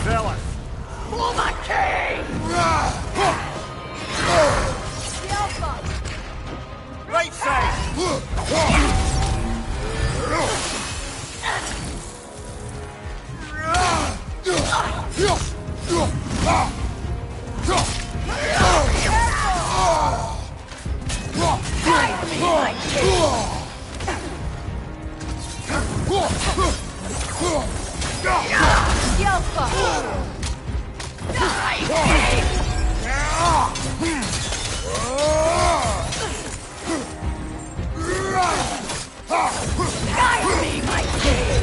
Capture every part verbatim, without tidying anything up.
zealous! For the king! The Alpha! Great save! Guide me, my king! The Alpha! Die, king! Guide me, my king!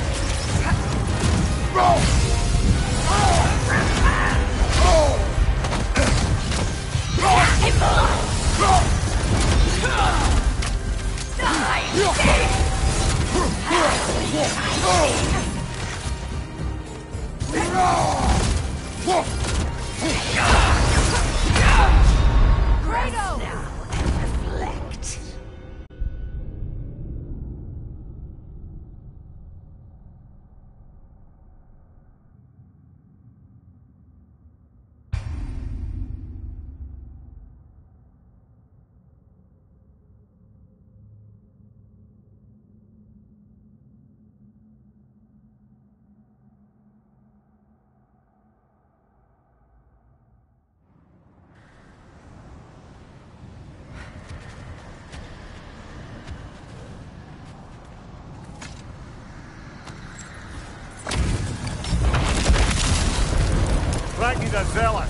Kratos! Now and reflect. Like the zealous!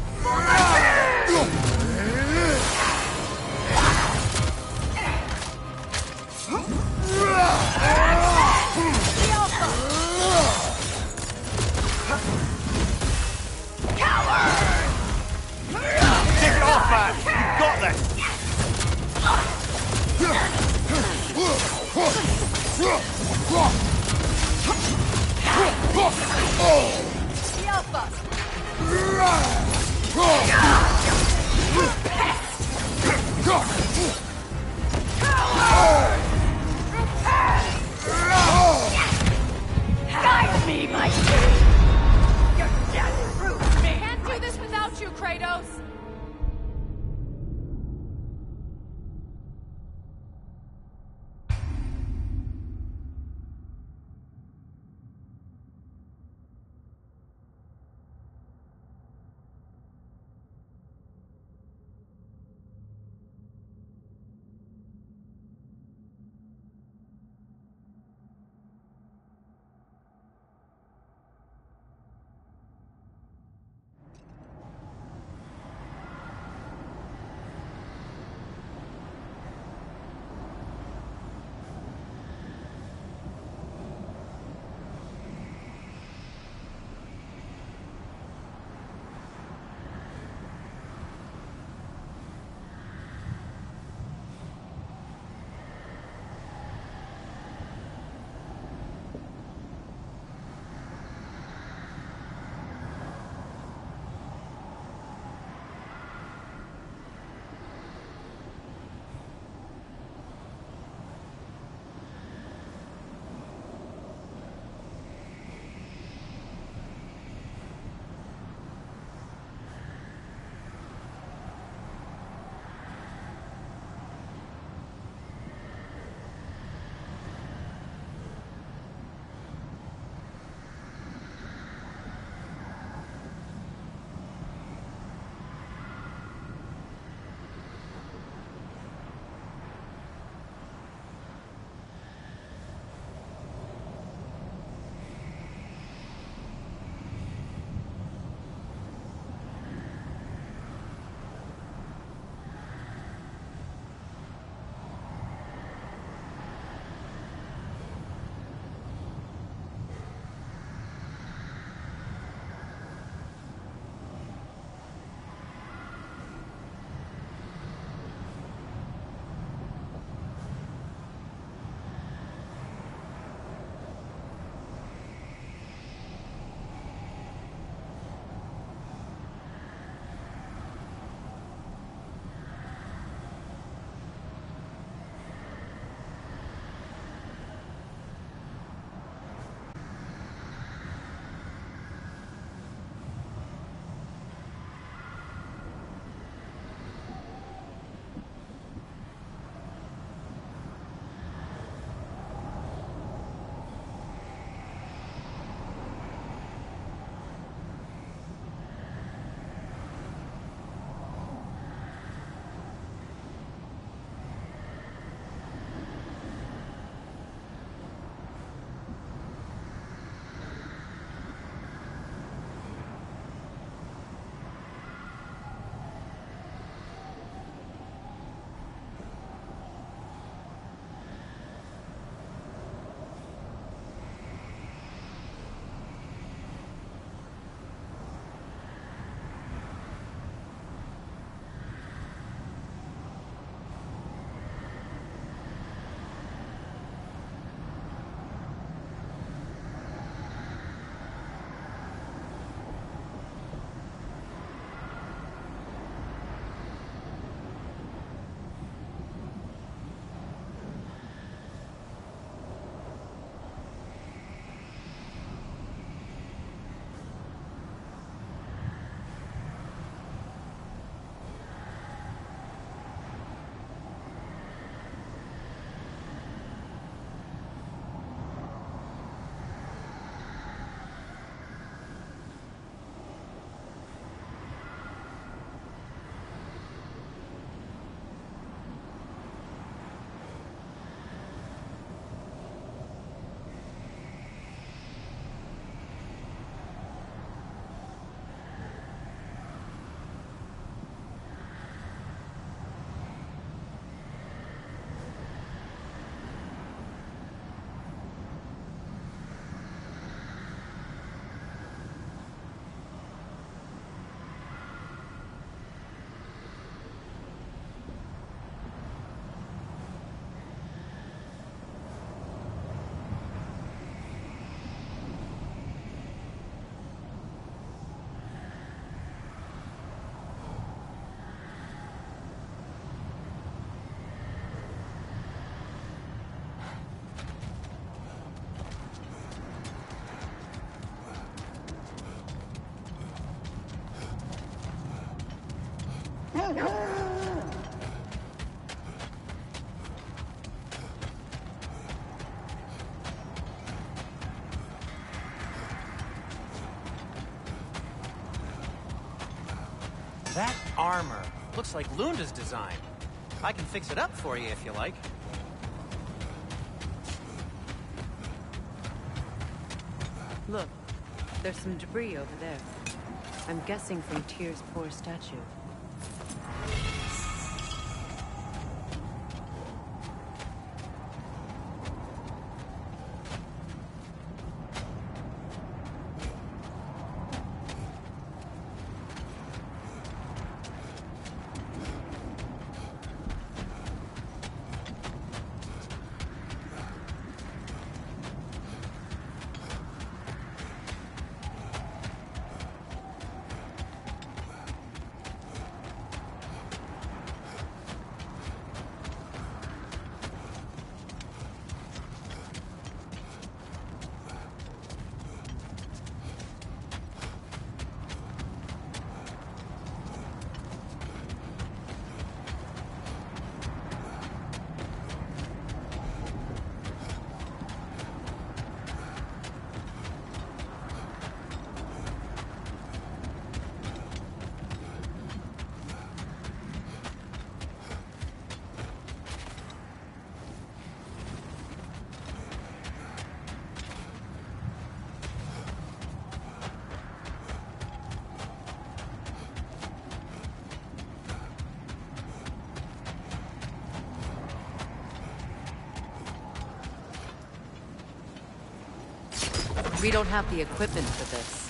The Alpha! Kick it off, man! You've got this! The Alpha! Guide me, my king! Your death proves me! Can't do this without you, Kratos! That armor looks like Lunda's design. I can fix it up for you if you like. Look, there's some debris over there. I'm guessing from Tyr's poor statue. We don't have the equipment for this.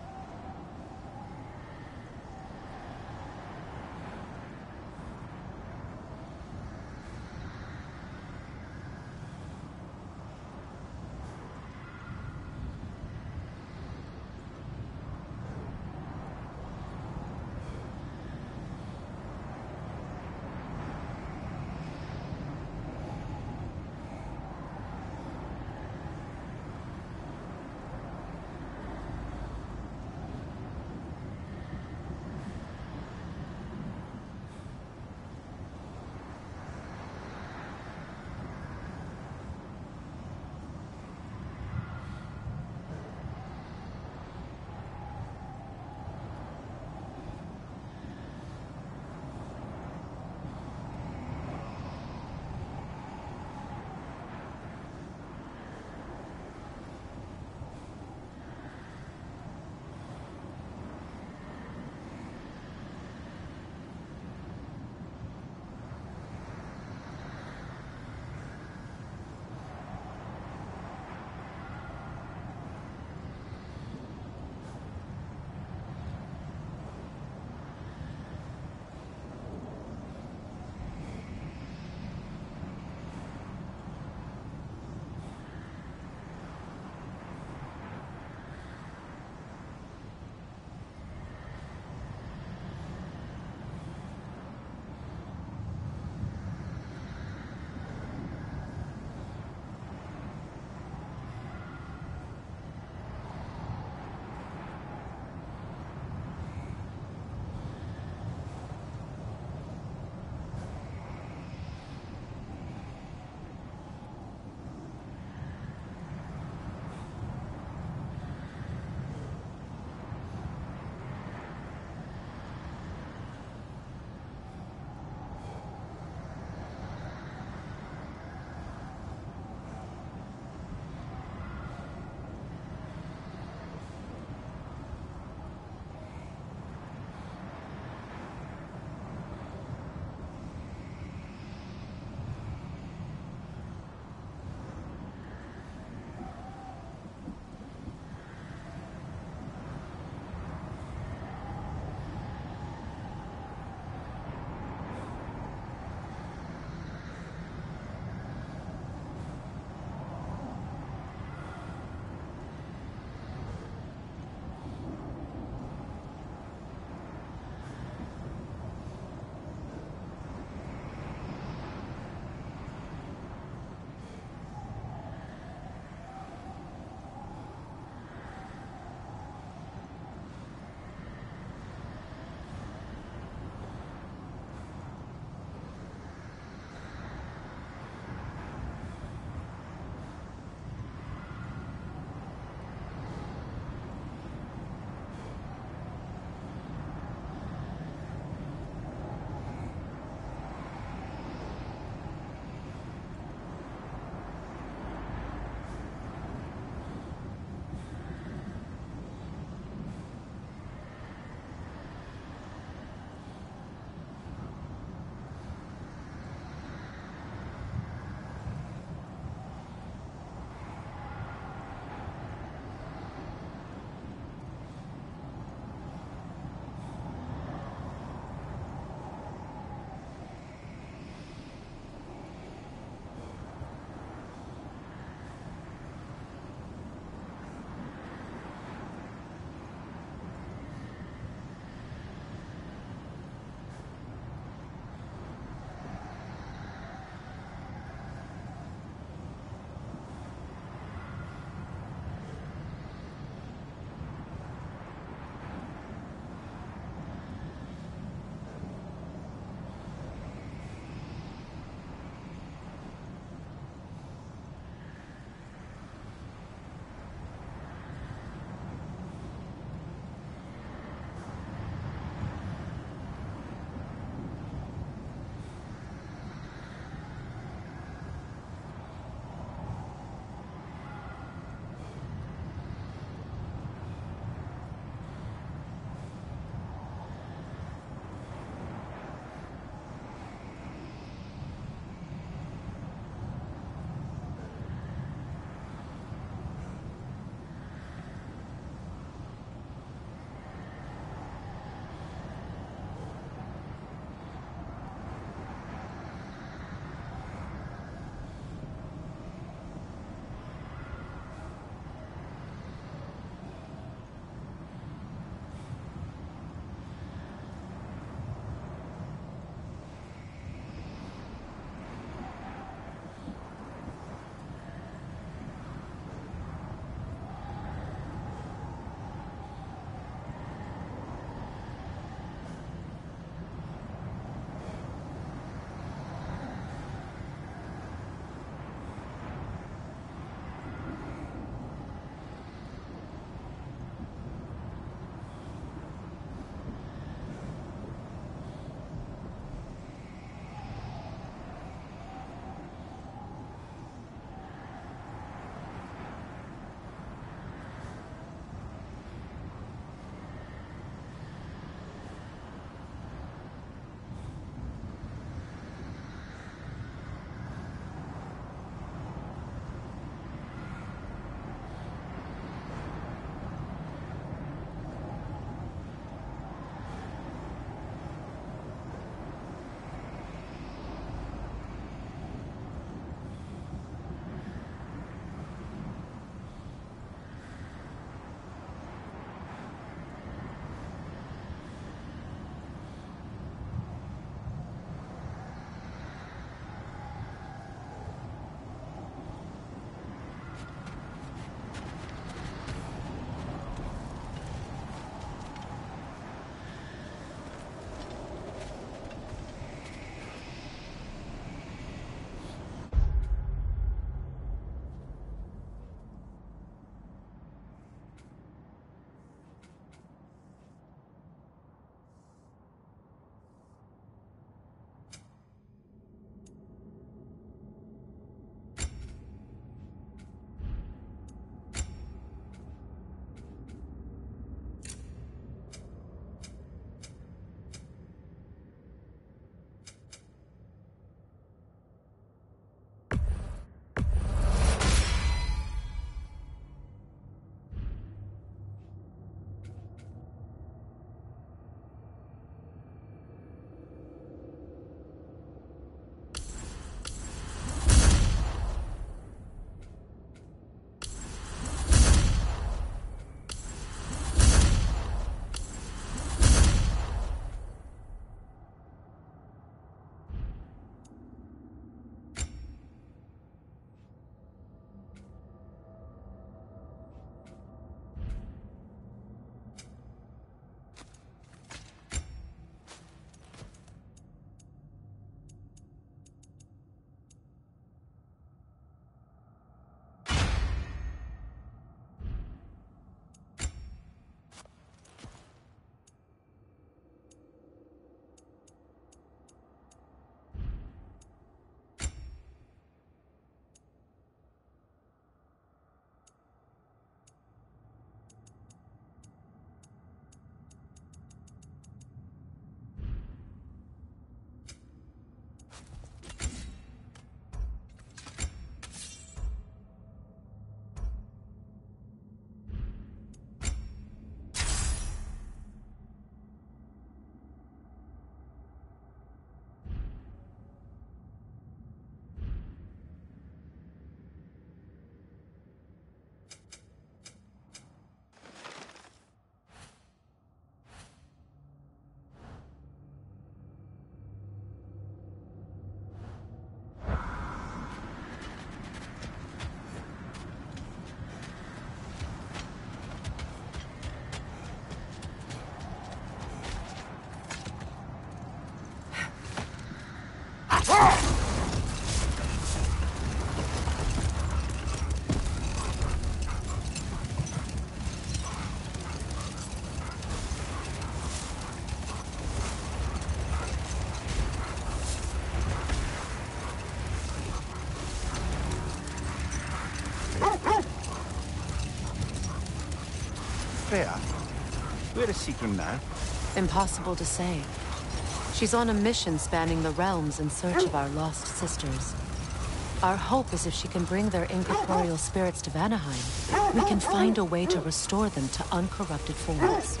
Thea? Where is Sequin now? Impossible to say. She's on a mission spanning the realms in search of our lost sisters. Our hope is if she can bring their incorporeal spirits to Vanaheim, we can find a way to restore them to uncorrupted forms.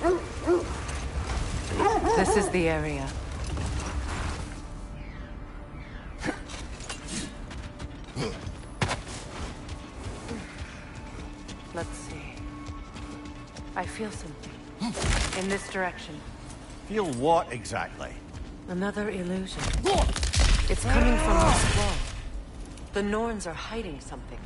This is the area. Let's see. I feel something. In this direction. Feel what exactly? Another illusion. It's coming from this wall. The Norns are hiding something.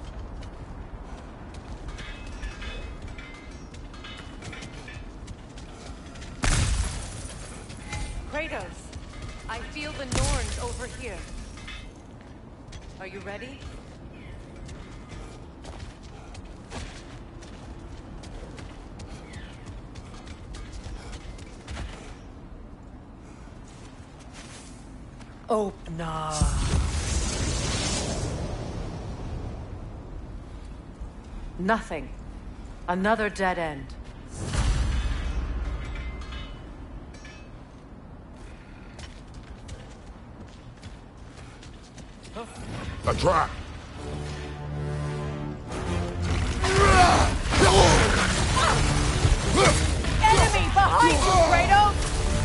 Kratos, I feel the Norns over here. Are you ready? Oh, no. Nothing. Another dead end. A trap! Enemy behind you, Kratos!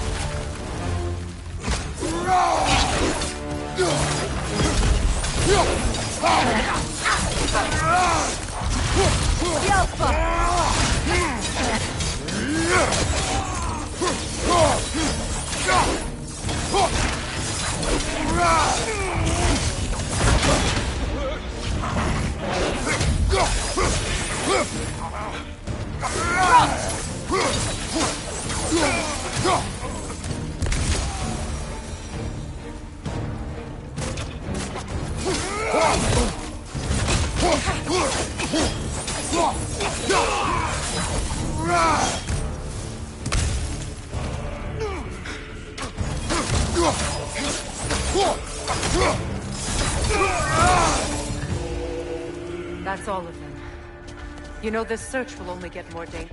That's all of them. You know, this search will only get more dangerous.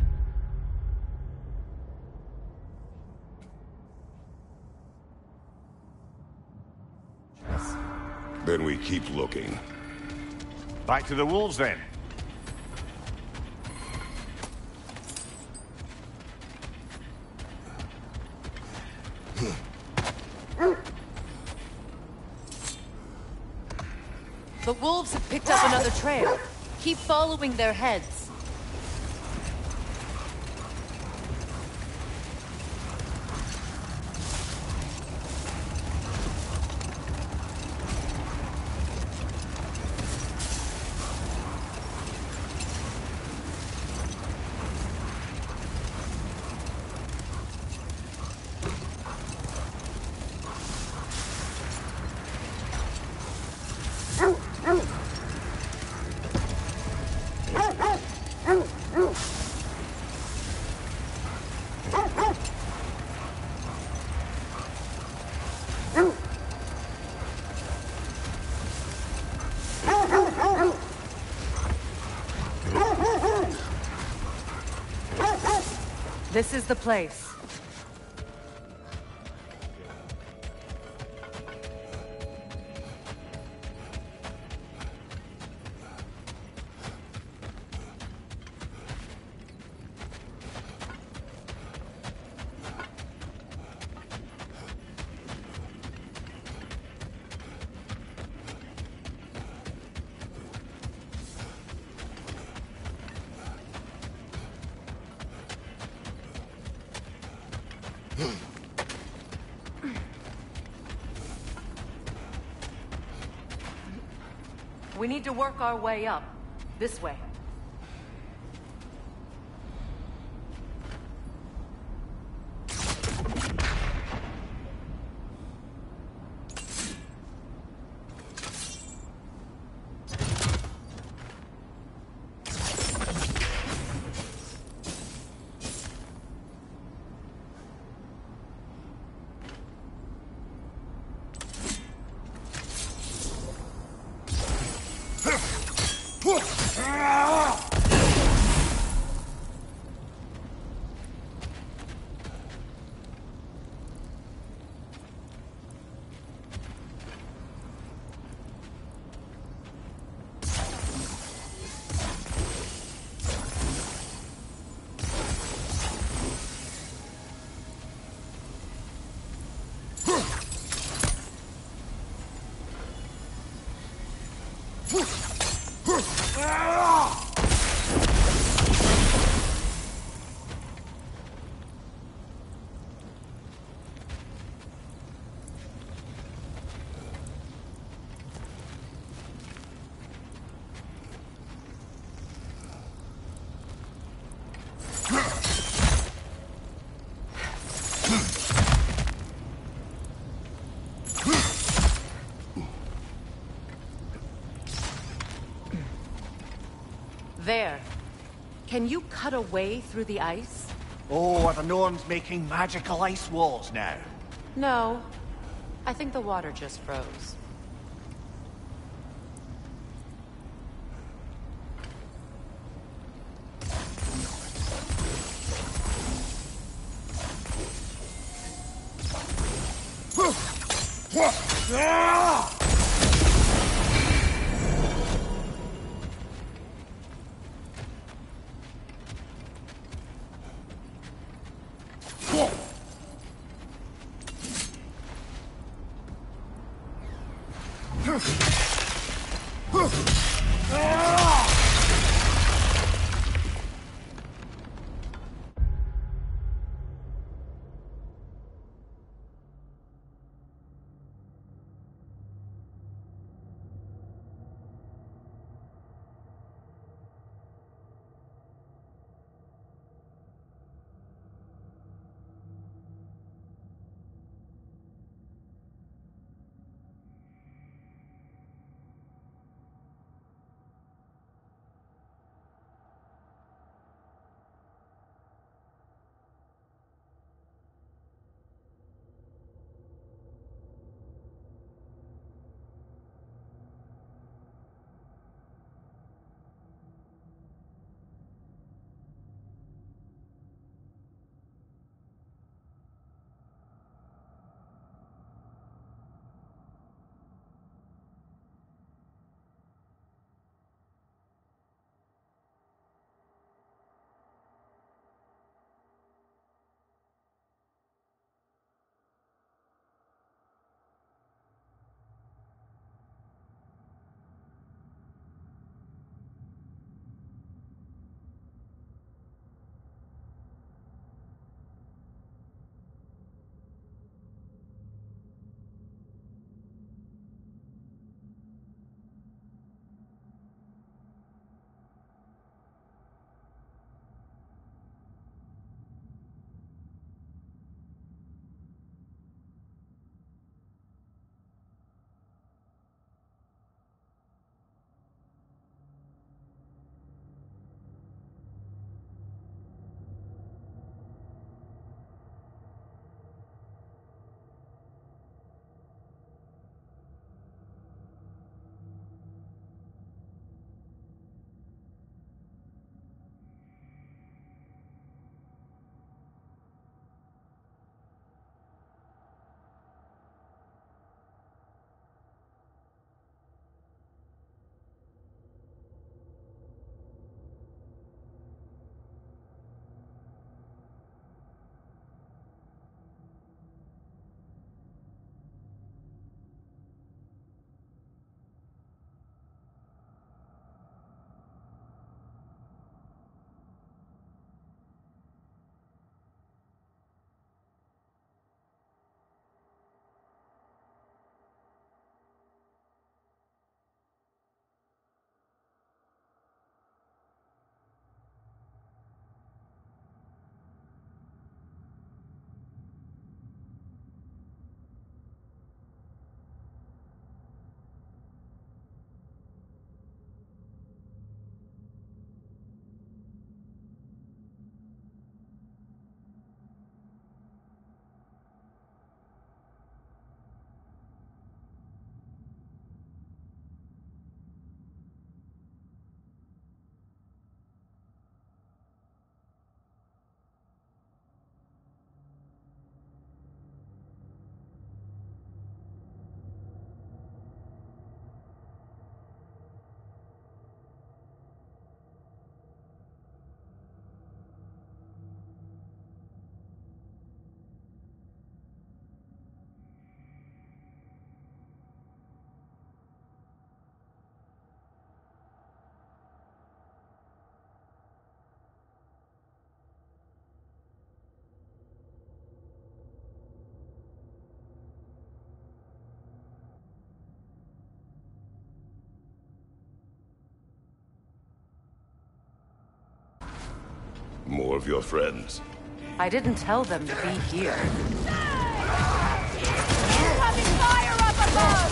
Then we keep looking. Back to the wolves then. The wolves have picked up another trail. Keep following their heads. This is the place. We need to work our way up. This way. There. Can you cut a way through the ice? Oh, are the Norns making magical ice walls now? No. I think the water just froze. More of your friends. I didn't tell them to be here. Incoming fire up above!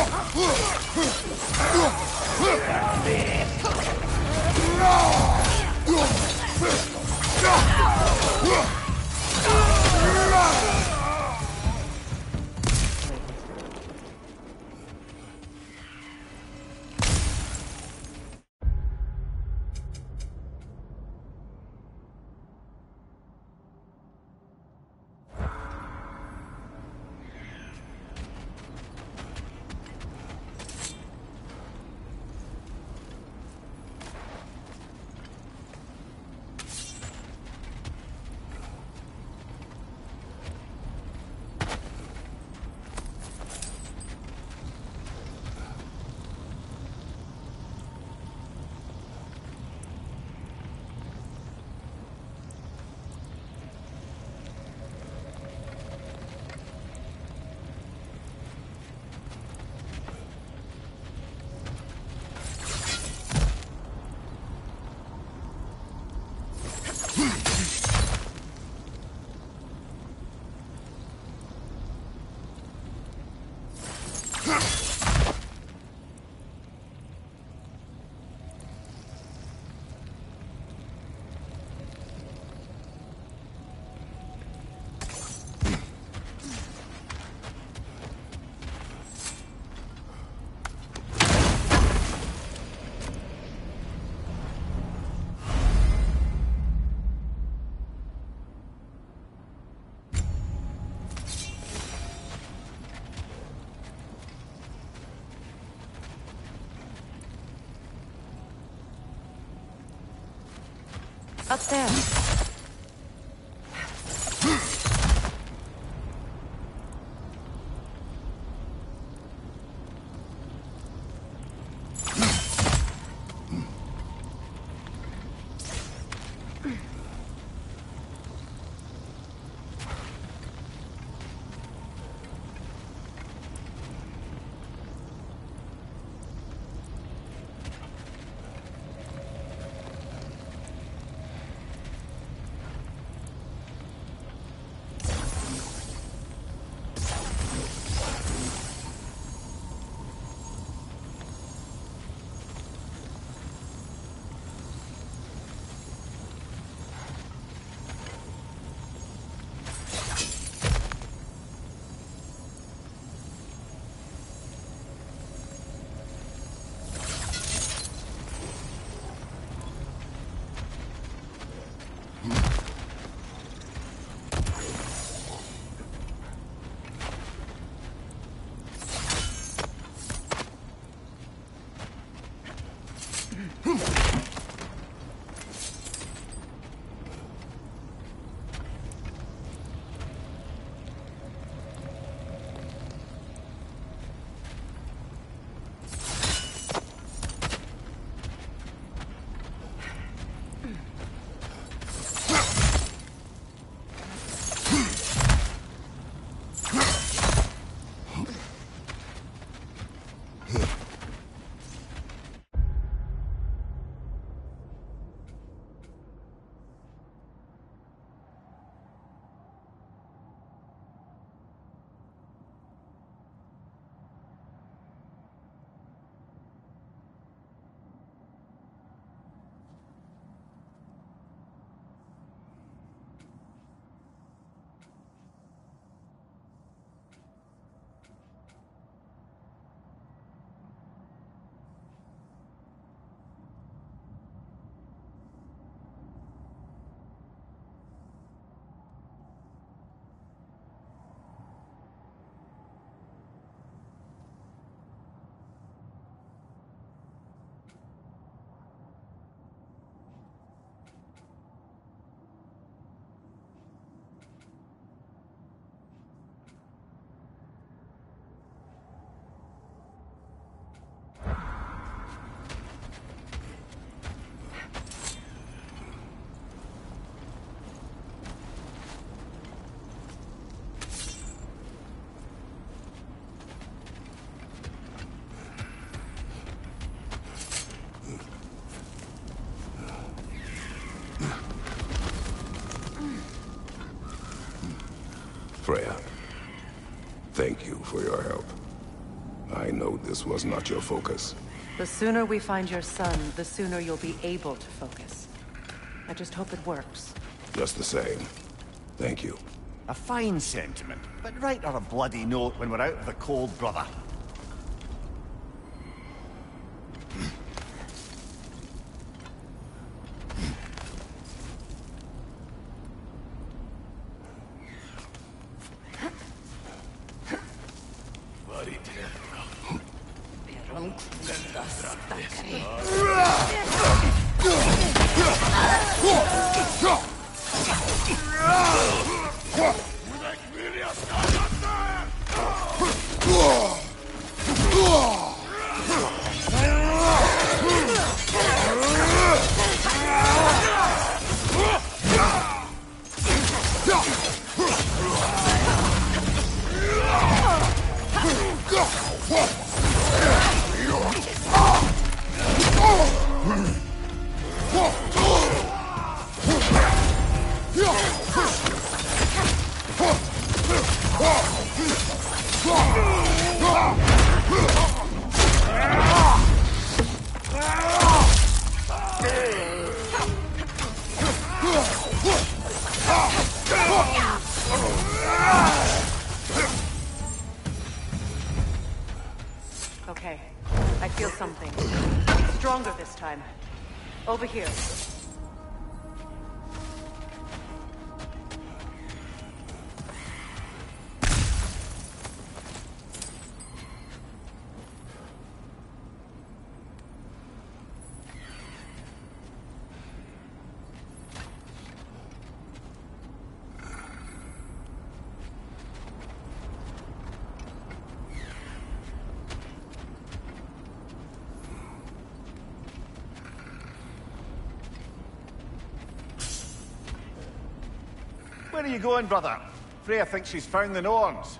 Up there. Thank you for your help. I know this was not your focus. The sooner we find your son, the sooner you'll be able to focus. I just hope it works. Just the same. Thank you. A fine sentiment, but write her a bloody note when we're out of the cold, brother. Okay, I feel something. Stronger this time. Over here. Where are you going, brother? Freya thinks she's found the Norns.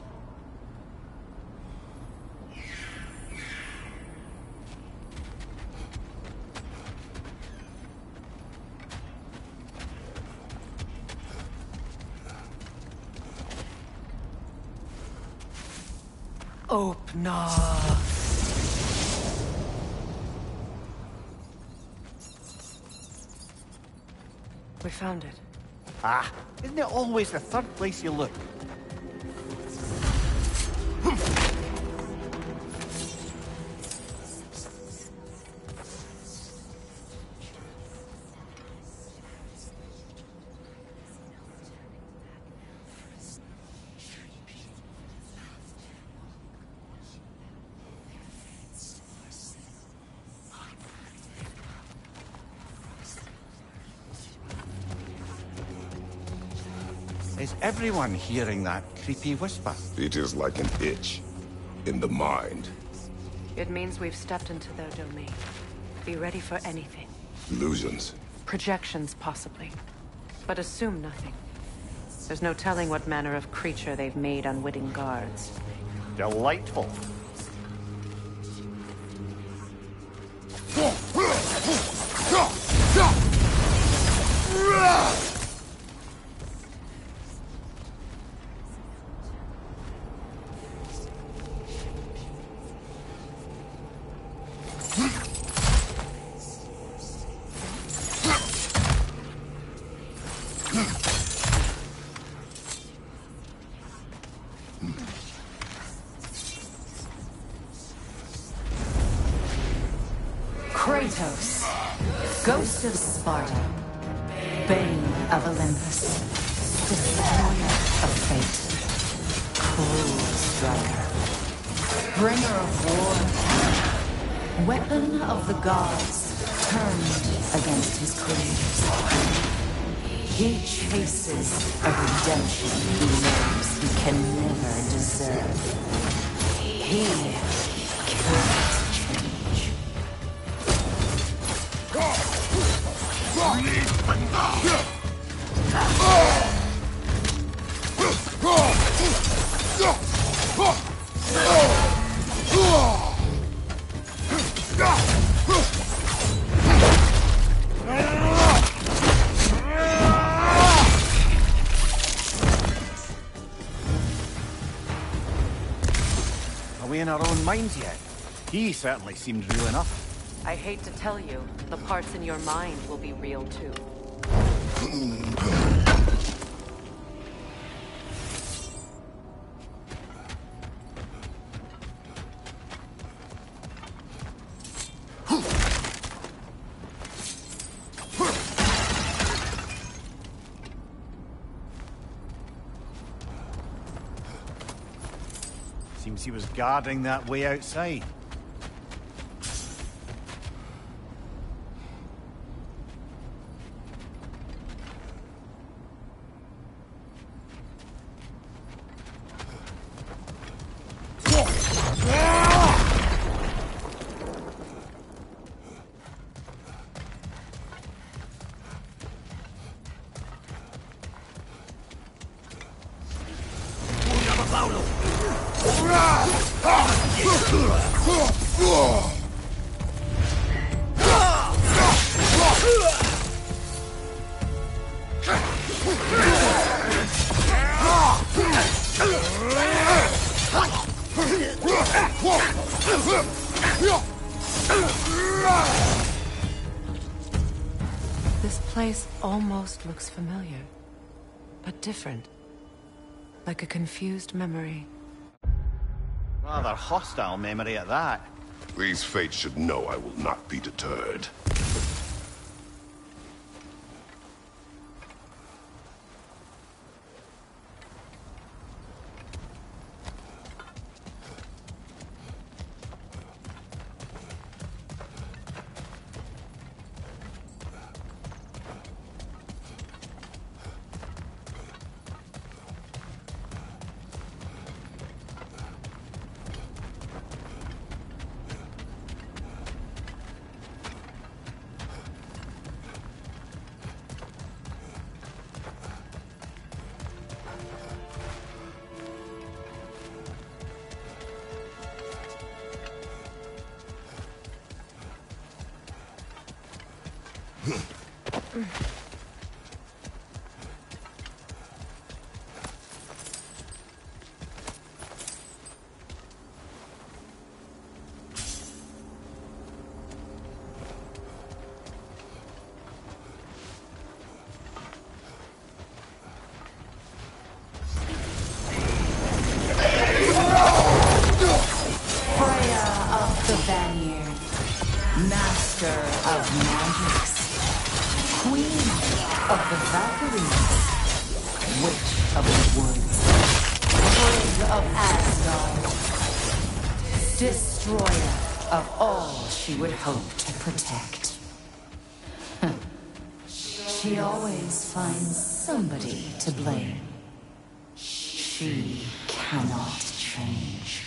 Opener. We found it. Ah, isn't it always the third place you look? Is everyone hearing that creepy whisper? It is like an itch in the mind. It means we've stepped into their domain. Be ready for anything. Illusions. Projections, possibly. But assume nothing. There's no telling what manner of creature they've made unwitting guards. Delightful. Kratos, Ghost of Sparta, Bane of Olympus, Destroyer of Fate, Cruel Striker, Bringer of War, Weapon of the Gods, turned against his creators. He chases a redemption he knows he can never deserve. He cannot change. away in our own minds yet. He certainly seemed real enough. I hate to tell you, the parts in your mind will be real too. Seems he was guarding that way outside. This place almost looks familiar, but different. Like a confused memory. Rather hostile memory at that. These fates should know I will not be deterred. Destroyer of all she would hope to protect. She always finds somebody to blame. She cannot change.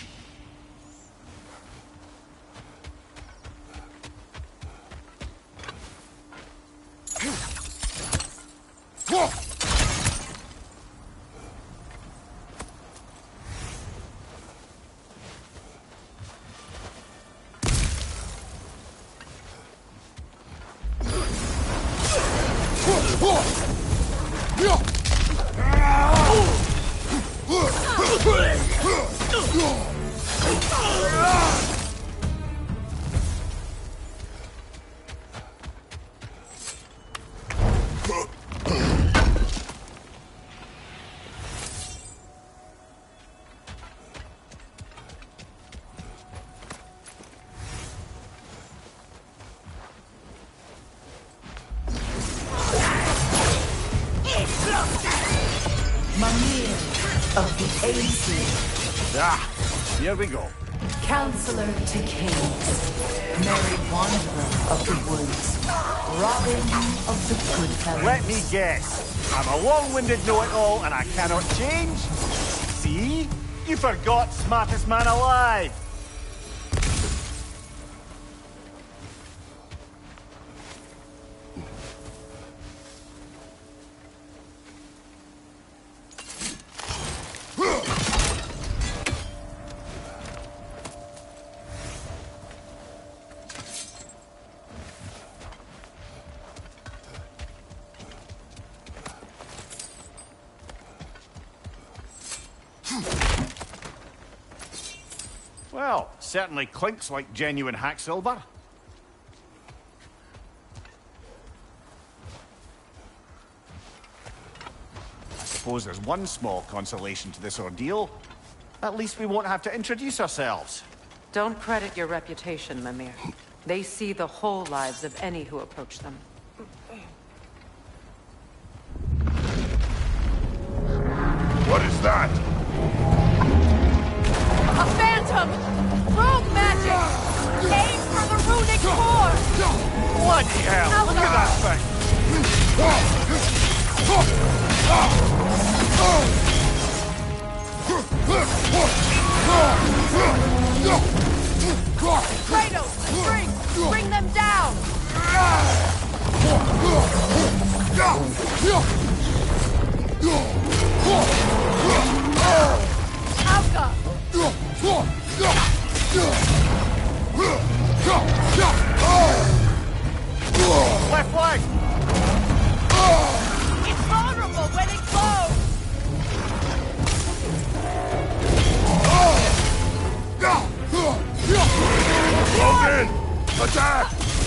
Mimir of the Aesir. Ah, here we go. Counselor to kings. Merry wanderer of the woods. Robin of the good fellows. Let me guess. I'm a long-winded know-it-all and I cannot change? See? You forgot smartest man alive. Well, certainly clinks like genuine hack silver. I suppose there's one small consolation to this ordeal. At least we won't have to introduce ourselves. Don't credit your reputation, Mimir. They see the whole lives of any who approach them. What is that? A phantom! Rogue magic! Aim for the runic core! Bloody hell! Look at that thing! Kratos! Spring! Bring them down! Alka! Left leg! It's vulnerable when it glows! Logan! Attack!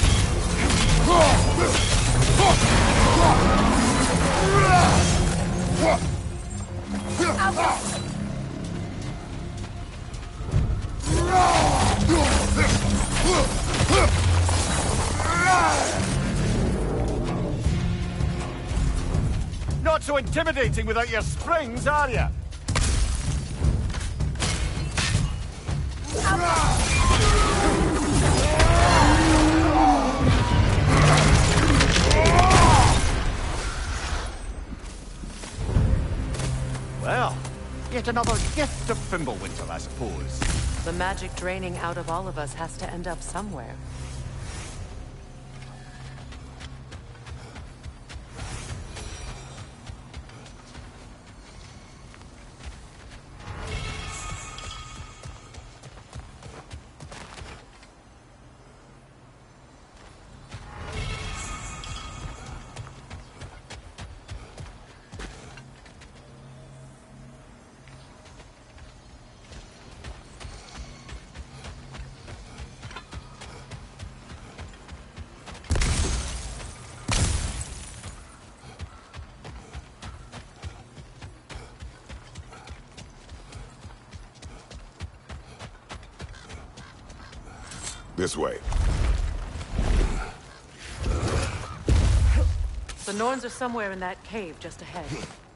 Alka! Not so intimidating without your springs, are you? Well, yet another gift of Fimbulwinter, I suppose. The magic draining out of all of us has to end up somewhere. This way. The Norns are somewhere in that cave just ahead.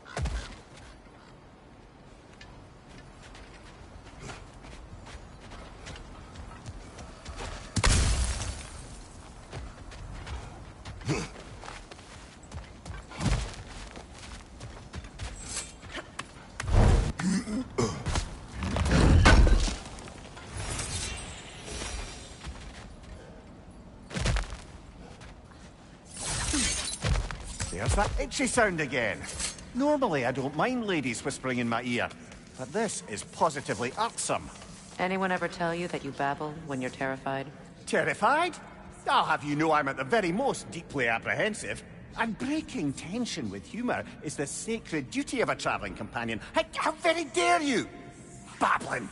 There's that itchy sound again. Normally, I don't mind ladies whispering in my ear, but this is positively irksome. Anyone ever tell you that you babble when you're terrified? Terrified? I'll have you know I'm at the very most deeply apprehensive. And breaking tension with humor is the sacred duty of a traveling companion. How, how very dare you? Babbling!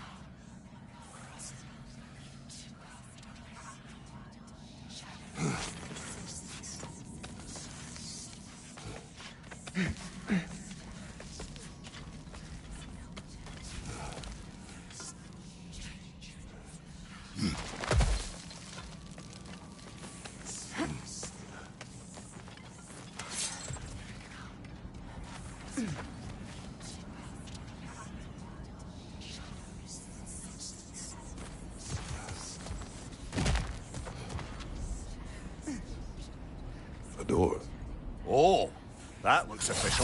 A door. Oh, that looks official.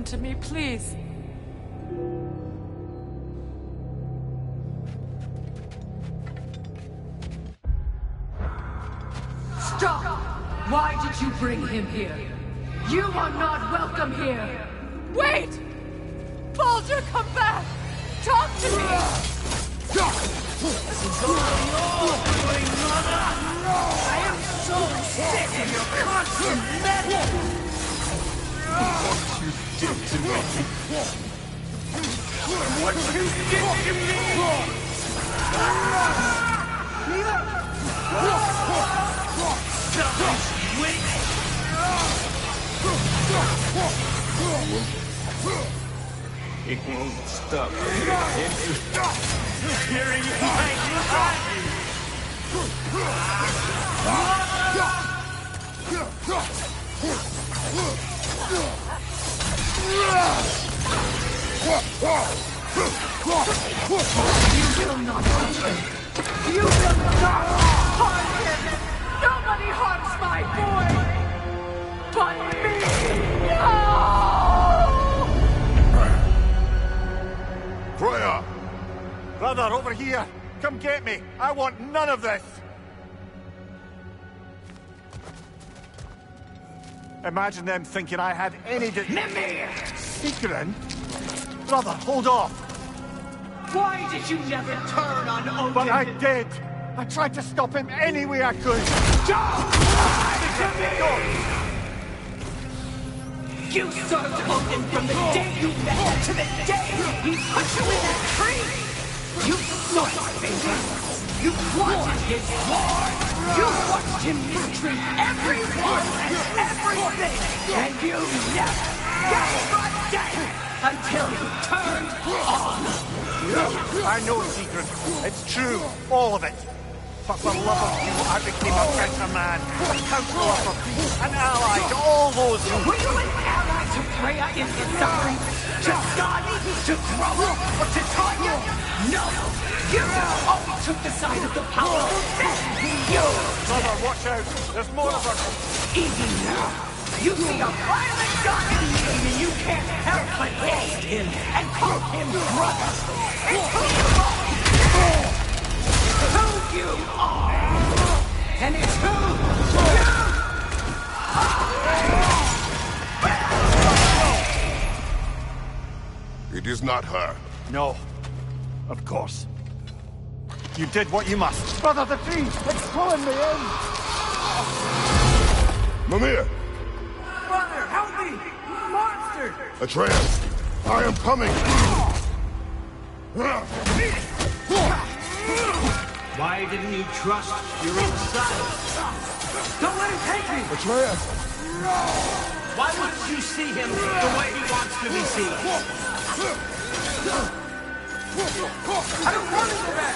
listen to me, please. Stop! Why did you bring him here? You are not welcome here! Wait! Baldur, come back! Talk to me! I am so sick of your constant meddling! What you did to me! What you did to me! Selfish witch! It won't stop. Hearing you right behind you! You will not touch him! You will not harm him! Nobody harms my boy! But me! No! Freya! Brother, over here! Come get me! I want none of this! Imagine them thinking I had any de- Mimir! Secret? Brother, hold off! Why did you never turn on Odin? But I did! I tried to stop him any way I could! You served Odin from the day you met him to the day he put you in that tree! You saw his fingers! You wanted his war! You watched him mistreat everyone and everything! And you never gave a damn until he turned on you! I know, Secret. It's true. All of it. But for love of you, I became a better man. A counselor for peace. An ally to all those who... Were you an ally to Freya in his suffering? To Skadi? To Groa? Or to Tanya? No! You only took the side of the powerful. You! Brother, watch out. There's more of us. Easy now. You see a violent guy in me and you can't help but hate him and call him brother. It's who you are. It's who you are. And it's who you It is not her. No. Of course. You did what you must. Brother, the tree! It's pulling me in! Mimir! Brother, help me! Monster! Atreus! I am coming! Why didn't you trust your own son? Don't let him take me! Atreus! Why wouldn't you see him the way he wants to be seen? I don't want to go back!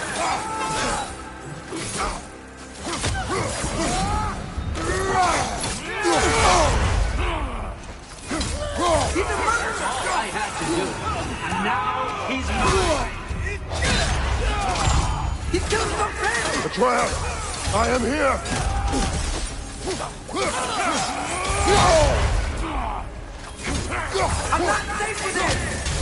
He's a murderer! All I had to do. And now he's mine! He's killing my family! Atreus! I am here! I'm not safe with him!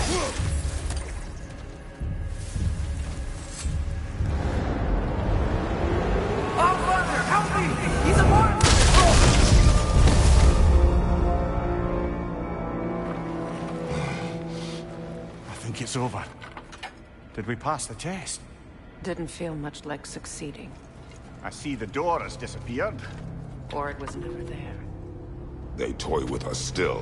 Oh, brother, help me! He's a monster! I think it's over. Did we pass the test? Didn't feel much like succeeding. I see the door has disappeared. Or it was never there. They toy with us still.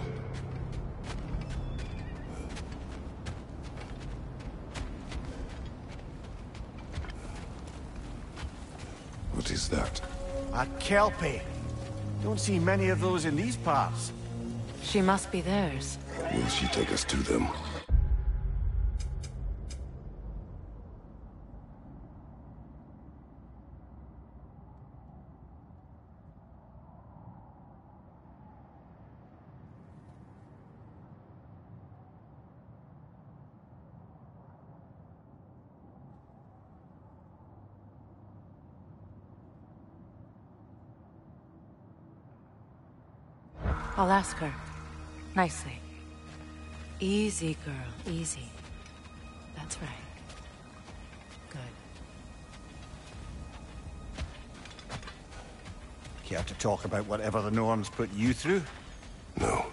What is that? A Kelpie. Don't see many of those in these parts. She must be theirs. Will she take us to them? I'll ask her. Nicely. Easy, girl, easy. That's right. Good. Care to talk about whatever the Norns put you through? No.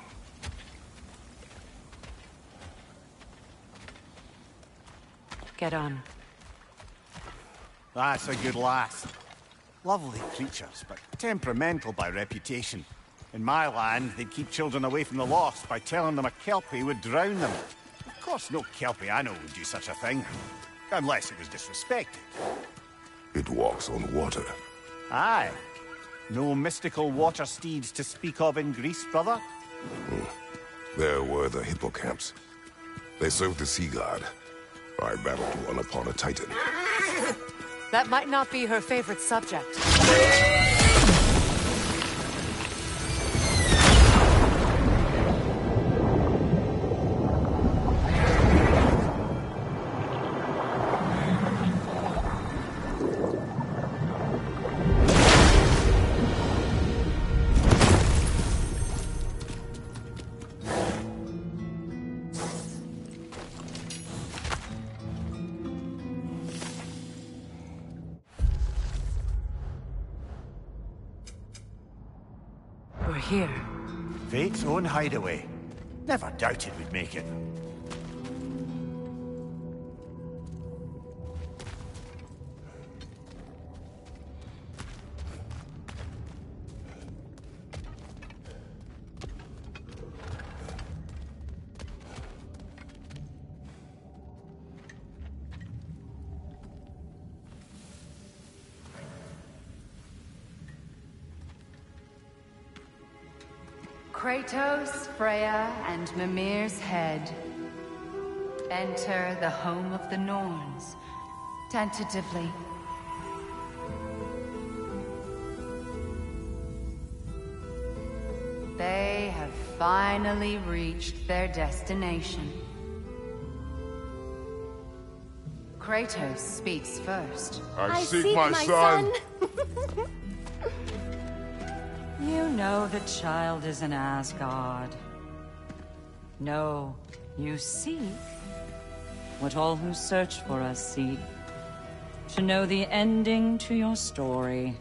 Get on. That's a good lass. Lovely creatures, but temperamental by reputation. In my land, they'd keep children away from the lost by telling them a Kelpie would drown them. Of course, no Kelpie I know would do such a thing. Unless it was disrespected. It walks on water. Aye. No mystical water steeds to speak of in Greece, brother? There were the hippocamps. They served the sea god. I battled one upon a titan. That might not be her favorite subject. We're here. Fate's own hideaway. Never doubted we'd make it. Kratos, Freya, and Mimir's head. Enter the home of the Norns, tentatively. They have finally reached their destination. Kratos speaks first. I, seek, my, son. You know the child is in Asgard. No, you seek what all who search for us seek. To know the ending to your story.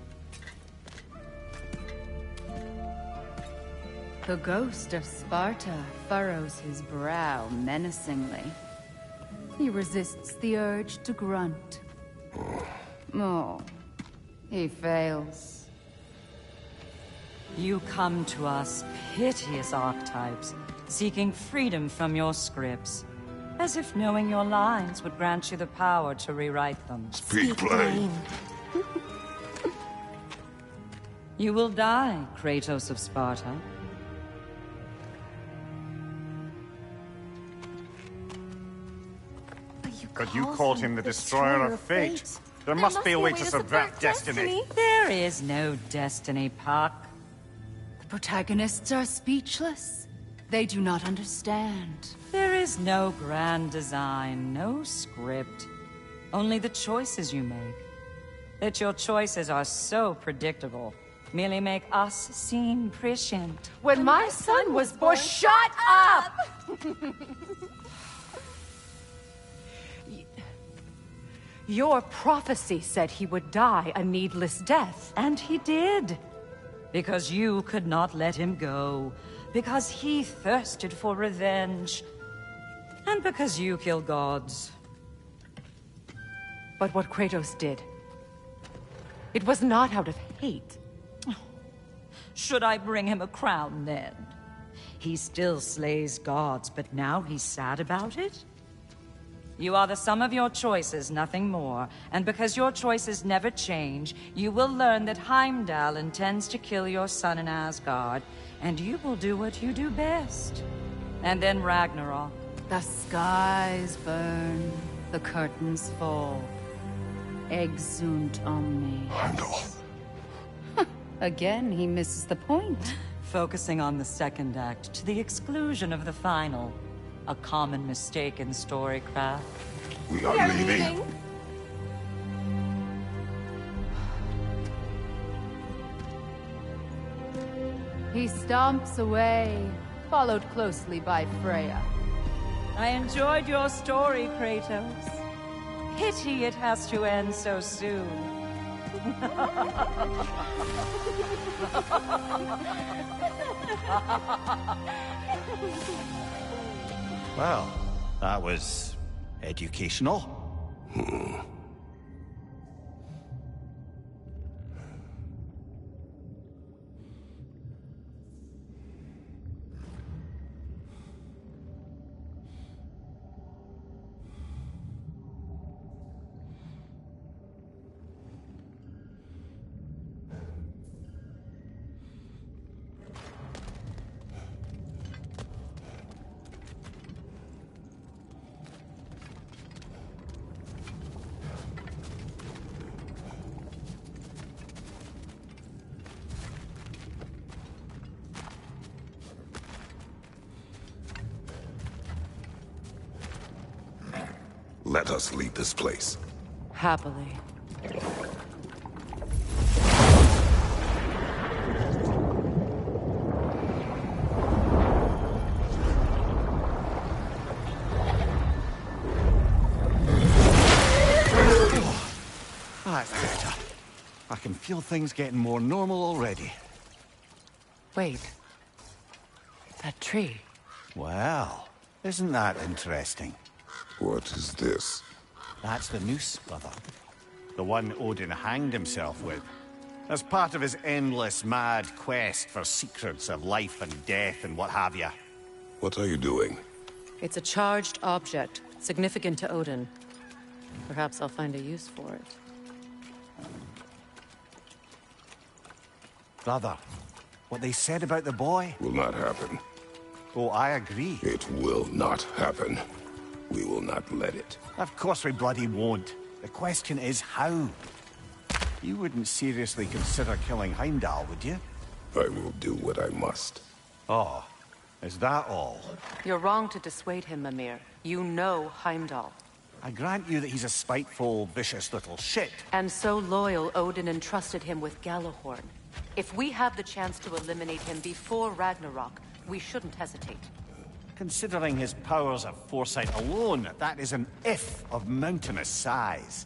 The ghost of Sparta furrows his brow menacingly. He resists the urge to grunt. Oh, he fails. You come to us, piteous archetypes, seeking freedom from your scripts. As if knowing your lines would grant you the power to rewrite them. Speak plain. You will die, Kratos of Sparta. But you called him the destroyer of fate. There must be a way to subvert destiny. There is no destiny, Puck. The protagonists are speechless. They do not understand. There is no grand design, no script. Only the choices you make. That your choices are so predictable, merely make us seem prescient. When my son was born, shut up! Your prophecy said he would die a needless death. And he did. Because you could not let him go. Because he thirsted for revenge. And because you kill gods. But what Kratos did, it was not out of hate. Should I bring him a crown then? He still slays gods, but now he's sad about it? You are the sum of your choices, nothing more. And because your choices never change, you will learn that Heimdall intends to kill your son in Asgard, and you will do what you do best. And then Ragnarok. The skies burn, the curtains fall. Exunt omni. Heimdall. Again, he misses the point. Focusing on the second act to the exclusion of the final. A common mistake in storycraft. We are leaving. He stomps away, followed closely by Freya. I enjoyed your story, Kratos. Pity it has to end so soon. Well, that was educational. Hmm. Let us leave this place. Happily. That's better. I can feel things getting more normal already. Wait. That tree. Well, isn't that interesting? What is this? That's the noose, brother. The one Odin hanged himself with. As part of his endless, mad quest for secrets of life and death and what have you. What are you doing? It's a charged object, significant to Odin. Perhaps I'll find a use for it. Brother, what they said about the boy? Will not happen. Oh, I agree. It will not happen. We will not let it. Of course we bloody won't. The question is how? You wouldn't seriously consider killing Heimdall, would you? I will do what I must. Oh, is that all? You're wrong to dissuade him, Mimir. You know Heimdall. I grant you that he's a spiteful, vicious little shit. And so loyal, Odin entrusted him with Gjallarhorn. If we have the chance to eliminate him before Ragnarok, we shouldn't hesitate. Considering his powers of foresight alone, that is an if of mountainous size.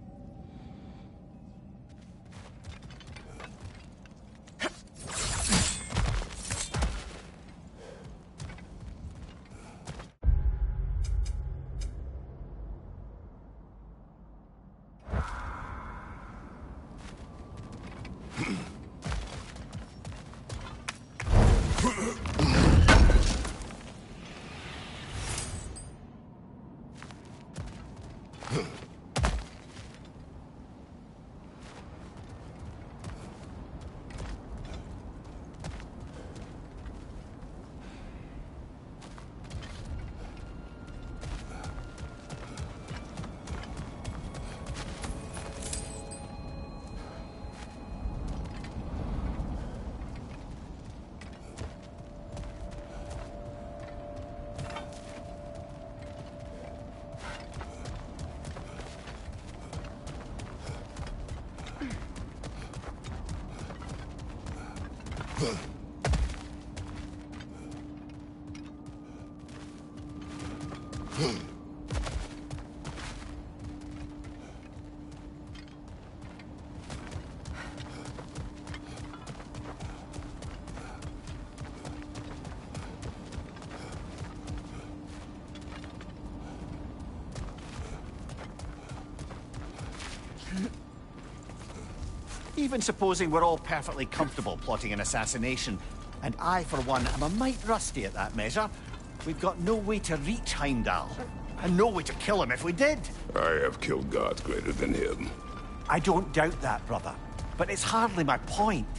Even supposing we're all perfectly comfortable plotting an assassination, and I, for one, am a mite rusty at that measure, we've got no way to reach Heimdall, and no way to kill him if we did. I have killed gods greater than him. I don't doubt that, brother, but it's hardly my point.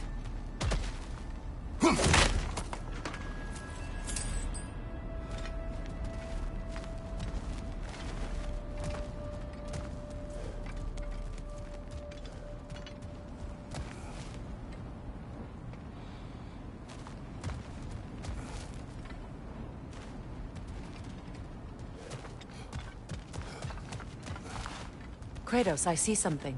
Kratos, I see something.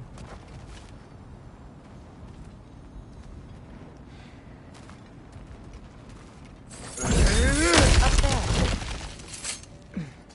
Up there.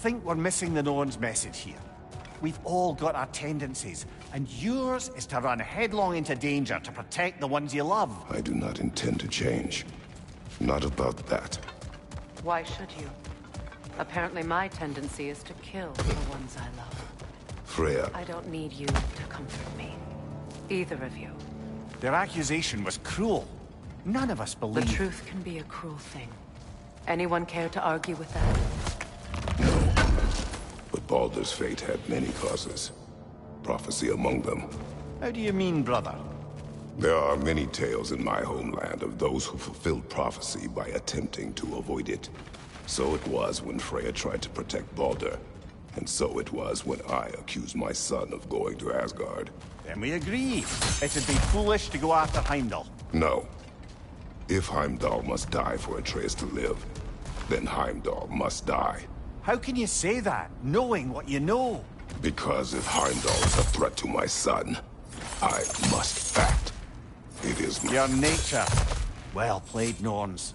think we're missing the Norn's message here. We've all got our tendencies, and yours is to run headlong into danger to protect the ones you love. I do not intend to change. Not about that. Why should you? Apparently my tendency is to kill the ones I love. Freya. I don't need you to comfort me. Either of you. Their accusation was cruel. None of us believe... The truth can be a cruel thing. Anyone care to argue with that? But Baldur's fate had many causes. Prophecy among them. How do you mean, brother? There are many tales in my homeland of those who fulfilled prophecy by attempting to avoid it. So it was when Freya tried to protect Baldur. And so it was when I accused my son of going to Asgard. Then we agree. It'd be foolish to go after Heimdall. No. If Heimdall must die for Atreus to live, then Heimdall must die. How can you say that, knowing what you know? Because if Heimdall is a threat to my son, I must act. It is my... Your nature. Well played, Norns.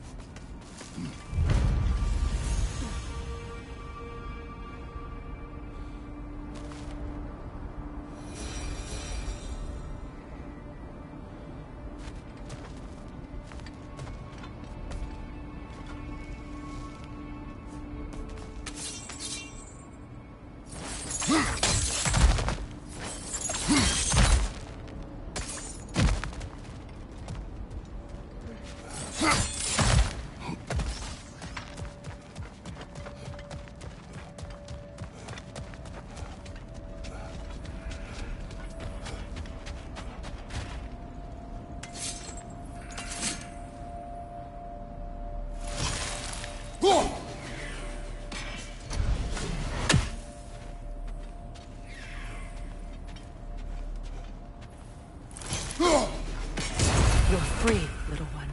You're free, little one.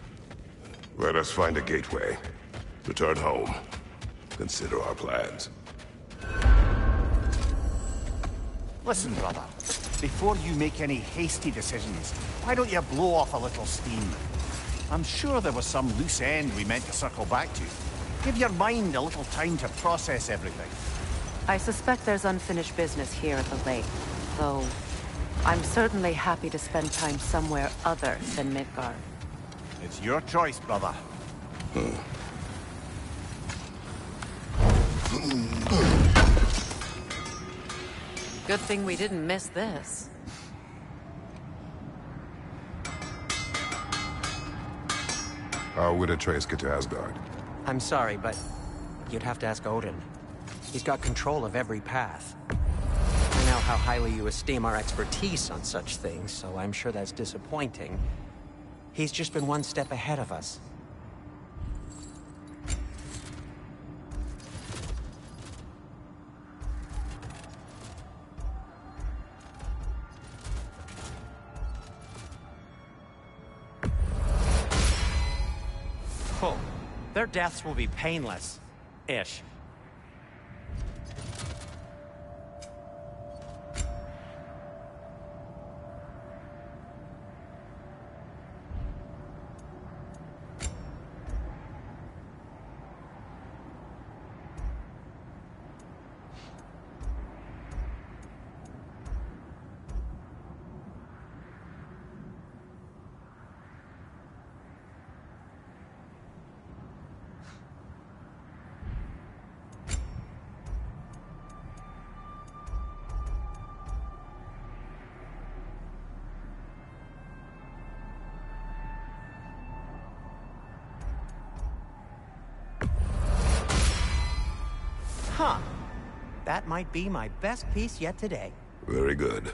Let us find a gateway. Return home. Consider our plans. Listen, brother. Before you make any hasty decisions, why don't you blow off a little steam? I'm sure there was some loose end we meant to circle back to. Give your mind a little time to process everything. I suspect there's unfinished business here at the lake, though I'm certainly happy to spend time somewhere other than Midgard. It's your choice, brother. Good thing we didn't miss this. How would Atreus get to Asgard? I'm sorry, but you'd have to ask Odin. He's got control of every path. I know how highly you esteem our expertise on such things, so I'm sure that's disappointing. He's just been one step ahead of us. Oh, their deaths will be painless. Ish. Huh. That might be my best piece yet today. Very good.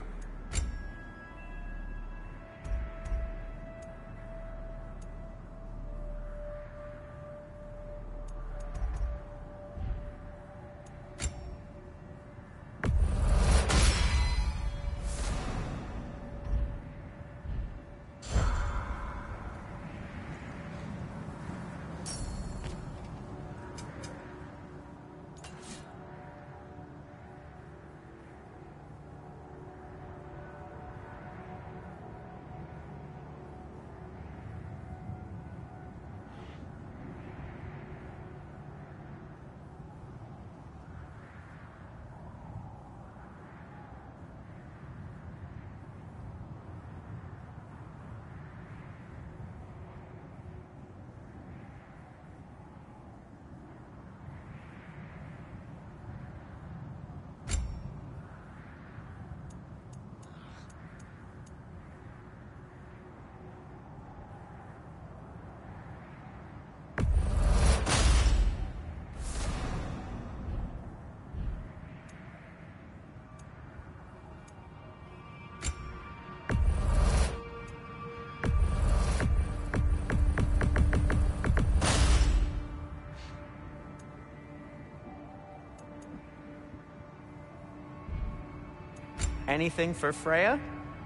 Anything for Freya?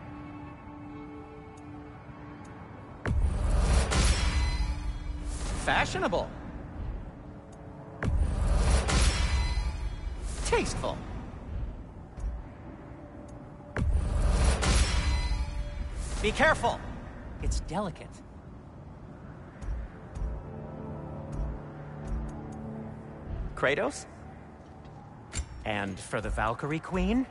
Fashionable. Tasteful. Be careful. It's delicate. Kratos? And for the Valkyrie Queen?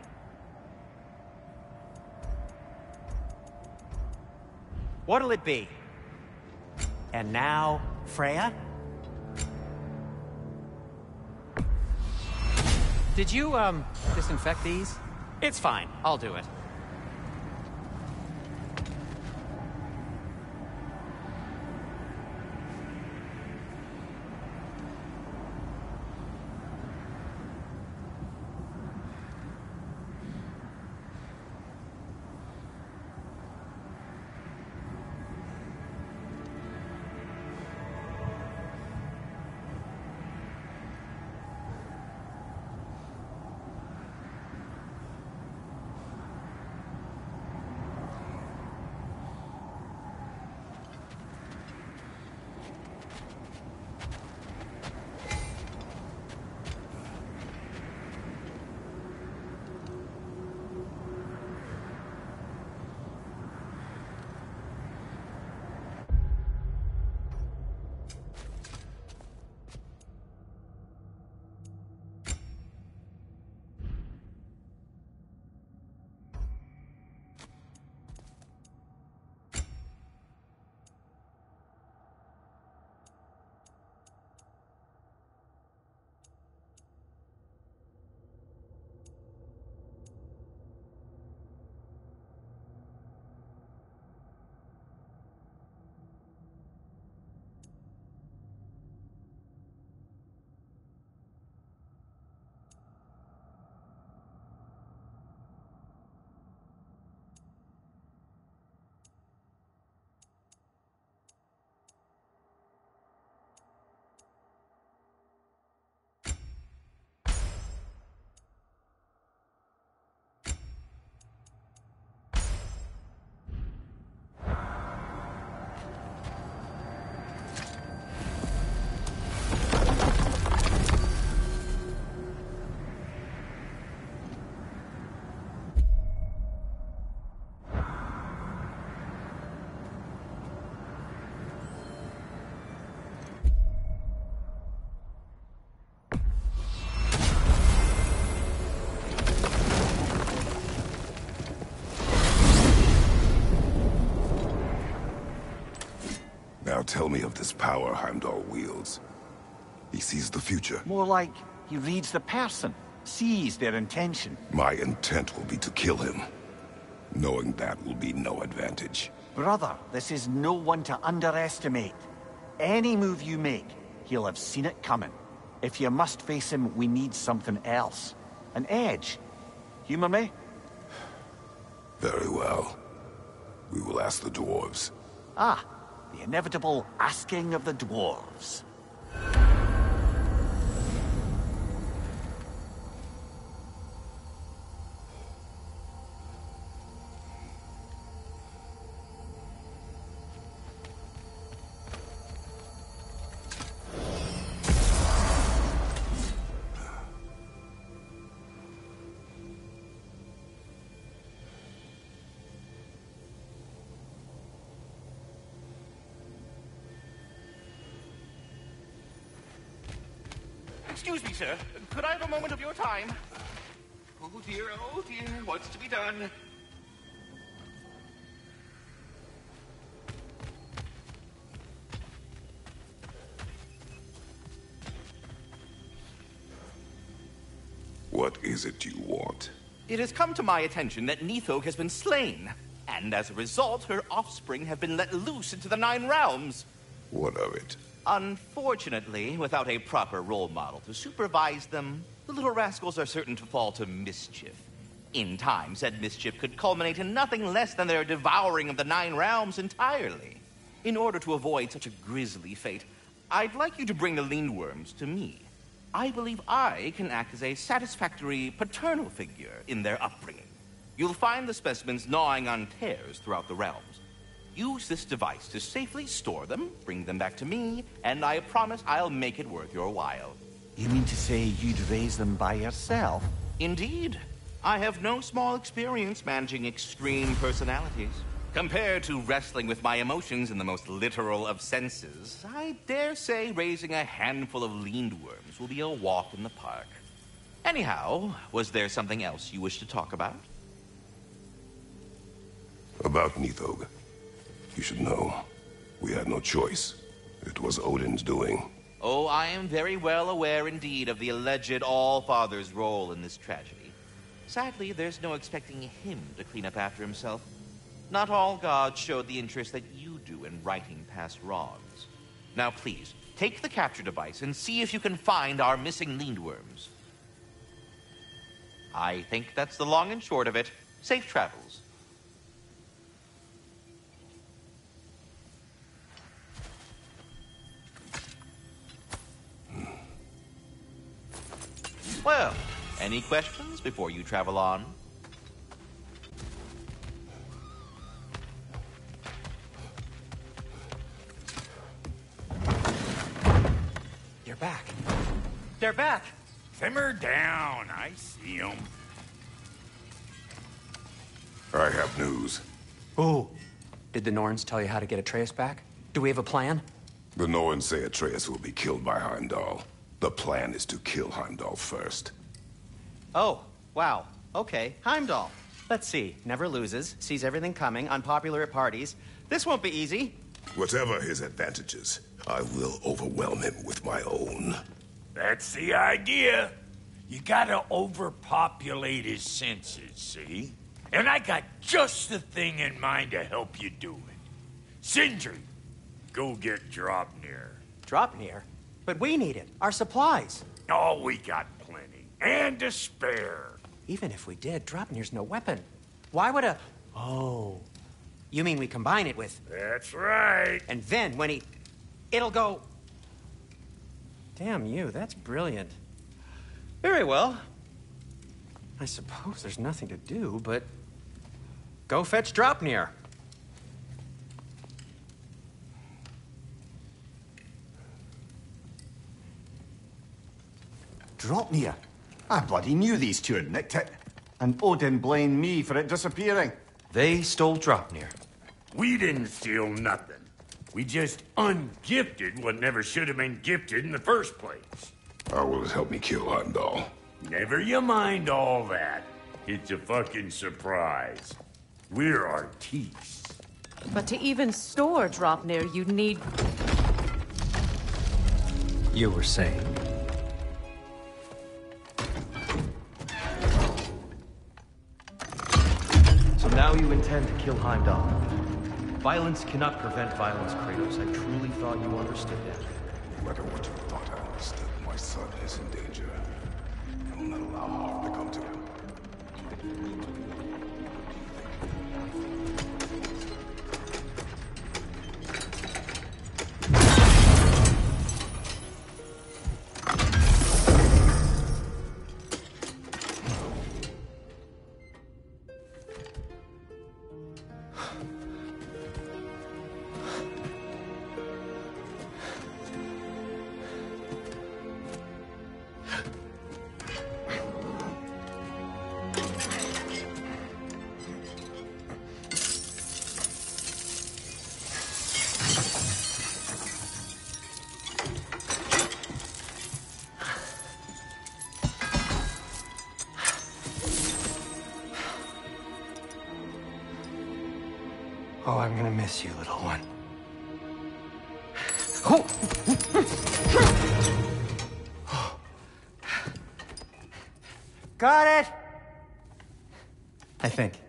What'll it be? And now, Freya? Did you, um, disinfect these? It's fine. I'll do it. tell me of this power Heimdall wields? He sees the future. More like he reads the person, sees their intention. My intent will be to kill him. Knowing that will be no advantage. Brother, this is no one to underestimate. Any move you make, he'll have seen it coming. If you must face him, we need something else. An edge. Humor me? Very well. We will ask the dwarves. Ah, the inevitable asking of the dwarves. Excuse me, sir. Could I have a moment of your time? Oh dear, oh dear, what's to be done? What is it you want? It has come to my attention that Nidhogg has been slain, and as a result, her offspring have been let loose into the Nine Realms. What of it? Unfortunately, without a proper role model to supervise them, the little rascals are certain to fall to mischief. In time, said mischief could culminate in nothing less than their devouring of the Nine Realms entirely. In order to avoid such a grisly fate, I'd like you to bring the Lindworms to me. I believe I can act as a satisfactory paternal figure in their upbringing. You'll find the specimens gnawing on tears throughout the realms. Use this device to safely store them, bring them back to me, and I promise I'll make it worth your while. You mean to say you'd raise them by yourself? Indeed. I have no small experience managing extreme personalities. Compared to wrestling with my emotions in the most literal of senses, I dare say raising a handful of Lindworms will be a walk in the park. Anyhow, was there something else you wish to talk about? About Nidhogg. You should know, we had no choice. It was Odin's doing. Oh, I am very well aware indeed of the alleged All-Father's role in this tragedy. Sadly, there's no expecting him to clean up after himself. Not all gods showed the interest that you do in righting past wrongs. Now please, take the capture device and see if you can find our missing Lindworms. I think that's the long and short of it. Safe travels. Well, any questions before you travel on? You're back. They're back. Simmer down. I see them. I have news. Oh. Did the Norns tell you how to get Atreus back? Do we have a plan? The Norns say Atreus will be killed by Heimdall. The plan is to kill Heimdall first. Oh, wow. Okay, Heimdall. Let's see. Never loses, sees everything coming, unpopular at parties. This won't be easy. Whatever his advantages, I will overwhelm him with my own. That's the idea. You gotta overpopulate his senses, see? And I got just the thing in mind to help you do it. Sindri, go get Draupnir. Draupnir? But we need it. Our supplies. Oh, we got plenty. And to spare. Even if we did, Draupnir's no weapon. Why would a... Oh. You mean we combine it with... That's right. And then when he... It'll go... Damn you, that's brilliant. Very well. I suppose there's nothing to do, but... Go fetch Draupnir. Draupnir? I bloody knew these two had nicked it. And Odin blamed me for it disappearing. They stole Draupnir. We didn't steal nothing. We just ungifted what never should have been gifted in the first place. How will it help me kill Heimdall? Never you mind all that. It's a fucking surprise. We're artistes. But to even store Dropnir, you'd need... You were saying? So now you intend to kill Heimdall. Violence cannot prevent violence, Kratos. I truly thought you understood that. No matter what you thought I understood, my son is in danger. I will not allow harm to come to him. Oh, I'm gonna miss you, little one. Got it! I think.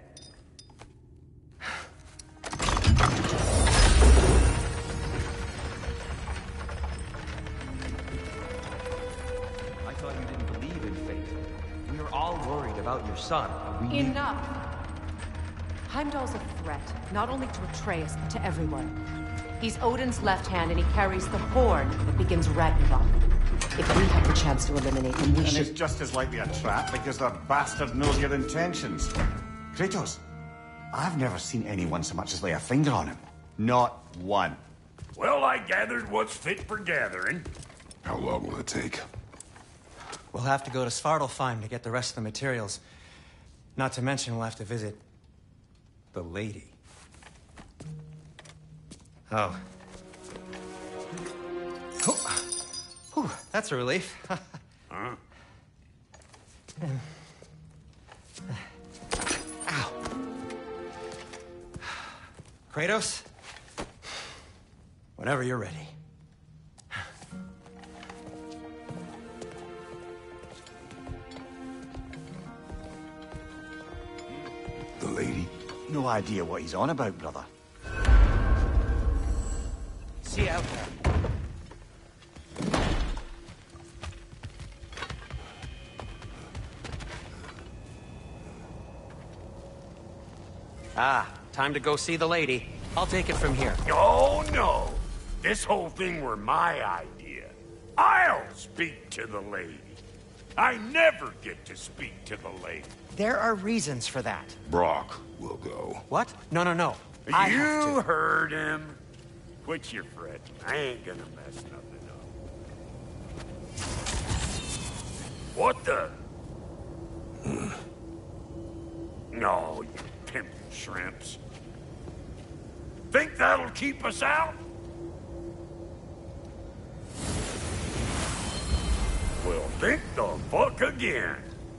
I thought you didn't believe in fate. We were all worried about your son. We Enough! Heimdall's a threat, not only to Atreus, but to everyone. He's Odin's left hand, and he carries the horn that begins Ragnarok. If we have the chance to eliminate him, we and should... it's just as likely a trap because the bastard knows your intentions. Kratos, I've never seen anyone so much as lay a finger on him. Not one. Well, I gathered what's fit for gathering. How long will it take? We'll have to go to Svartalfheim to get the rest of the materials. Not to mention we'll have to visit... the lady. Oh. Oh. Whew, that's a relief. Huh? Ow. Kratos? Whenever you're ready. The lady? No idea what he's on about, brother. See you out there. Ah, time to go see the lady. I'll take it from here. Oh, no. This whole thing were my idea. I'll speak to the lady. I never get to speak to the lady. There are reasons for that. Brock will go. What? No, no, no. I you have to. heard him. Quit your fretting. I ain't gonna mess nothing up. What the? No, you pimple shrimps. Think that'll keep us out? Well, think the fuck again.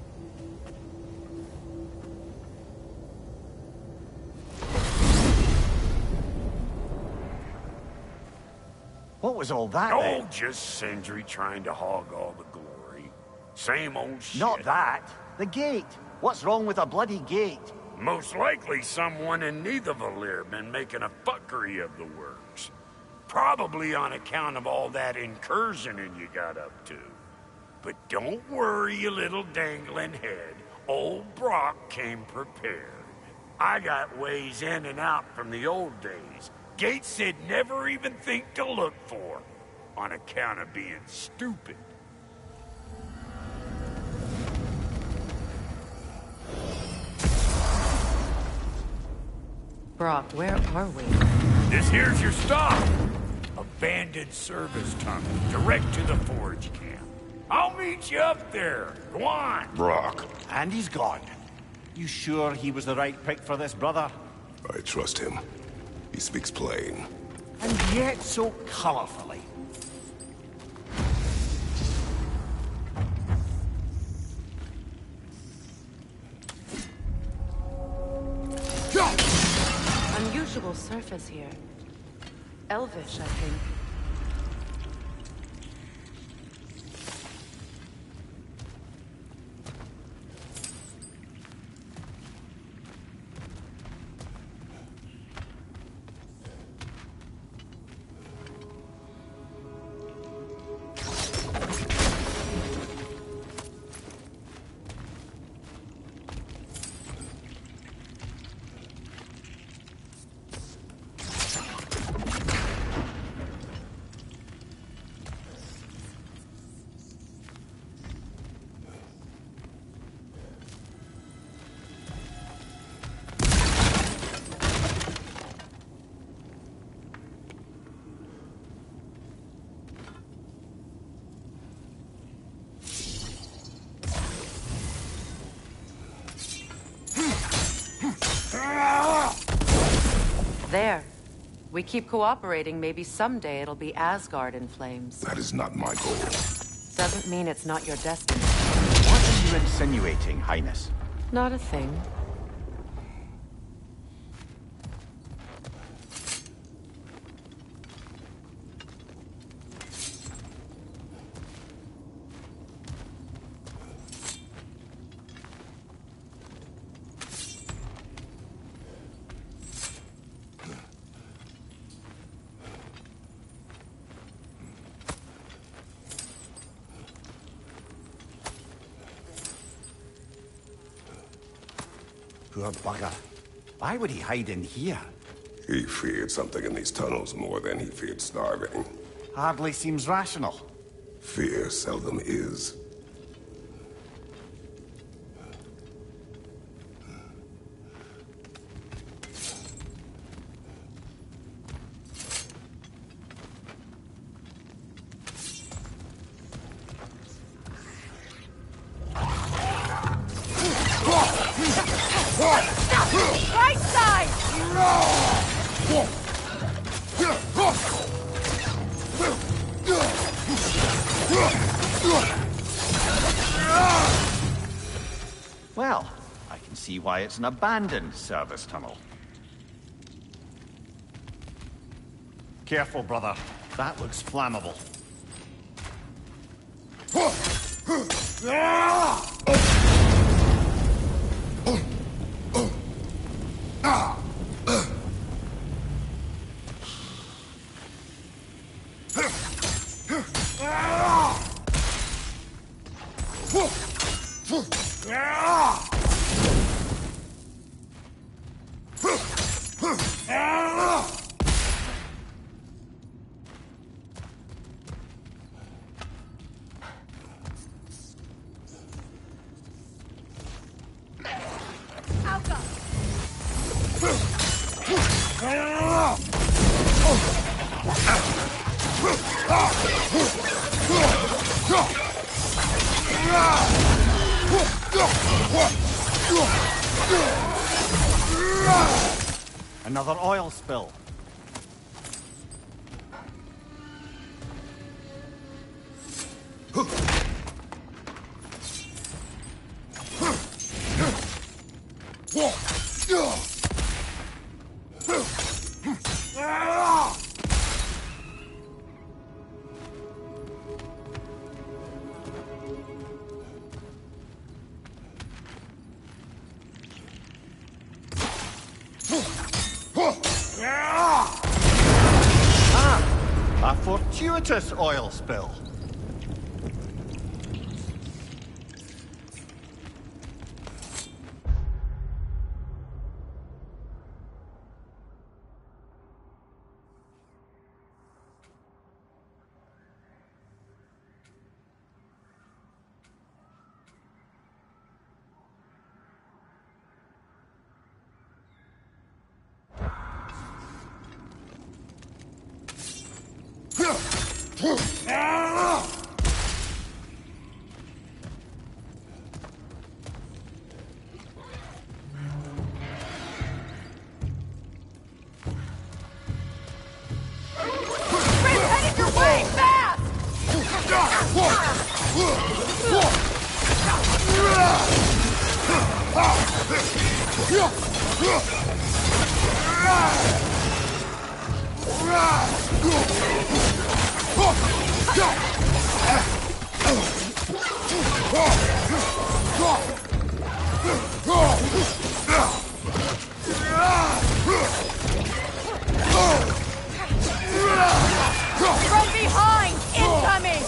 What was all that, Oh, then? just Sindri trying to hog all the glory. Same old shit. Not that. The gate. What's wrong with a bloody gate? Most likely someone in Nidavellir been making a fuckery of the works. Probably on account of all that incursioning you got up to. But don't worry, you little dangling head. Old Brock came prepared. I got ways in and out from the old days. Gates they'd never even think to look for, on account of being stupid. Brock, where are we? This here's your stop. Abandoned service tunnel, direct to the forge camp. I'll meet you up there. Go on. Brock. And he's gone. You sure he was the right pick for this, brother? I trust him. He speaks plain. And yet so colorfully. Unusual surface here. Elvish, I think. There. We keep cooperating, maybe someday it'll be Asgard in flames. That is not my goal. Doesn't mean it's not your destiny. What are you insinuating, Highness? Not a thing. Poor bugger. Why would he hide in here? He feared something in these tunnels more than he feared starving. Hardly seems rational. Fear seldom is. Right side! Well, I can see why it's an abandoned service tunnel. Careful, brother. That looks flammable. Another oil spill. Ah, a fortuitous oil spill. From behind! Incoming!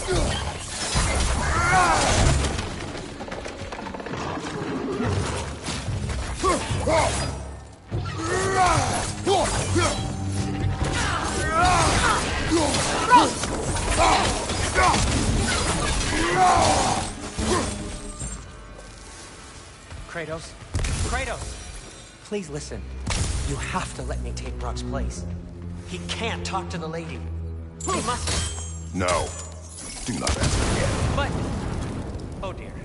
Kratos? Kratos! Please listen. You have to let me take Brock's place. He can't talk to the lady. He must... No. Do not ask again. But... Oh dear.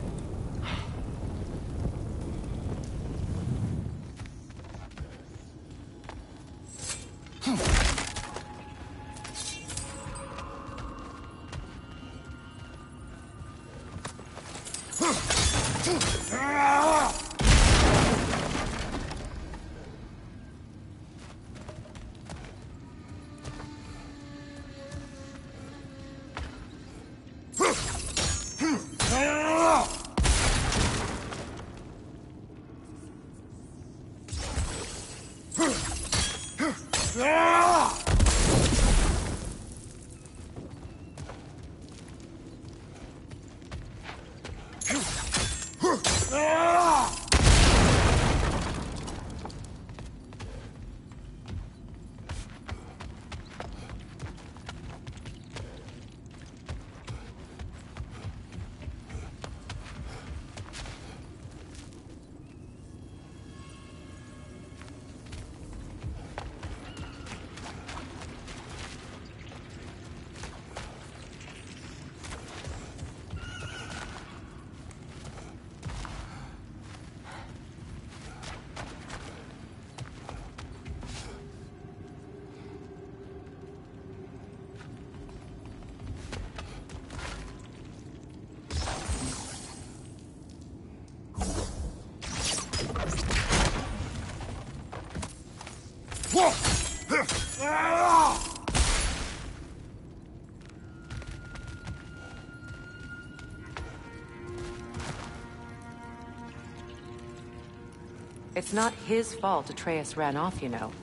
It's not his fault Atreus ran off, you know.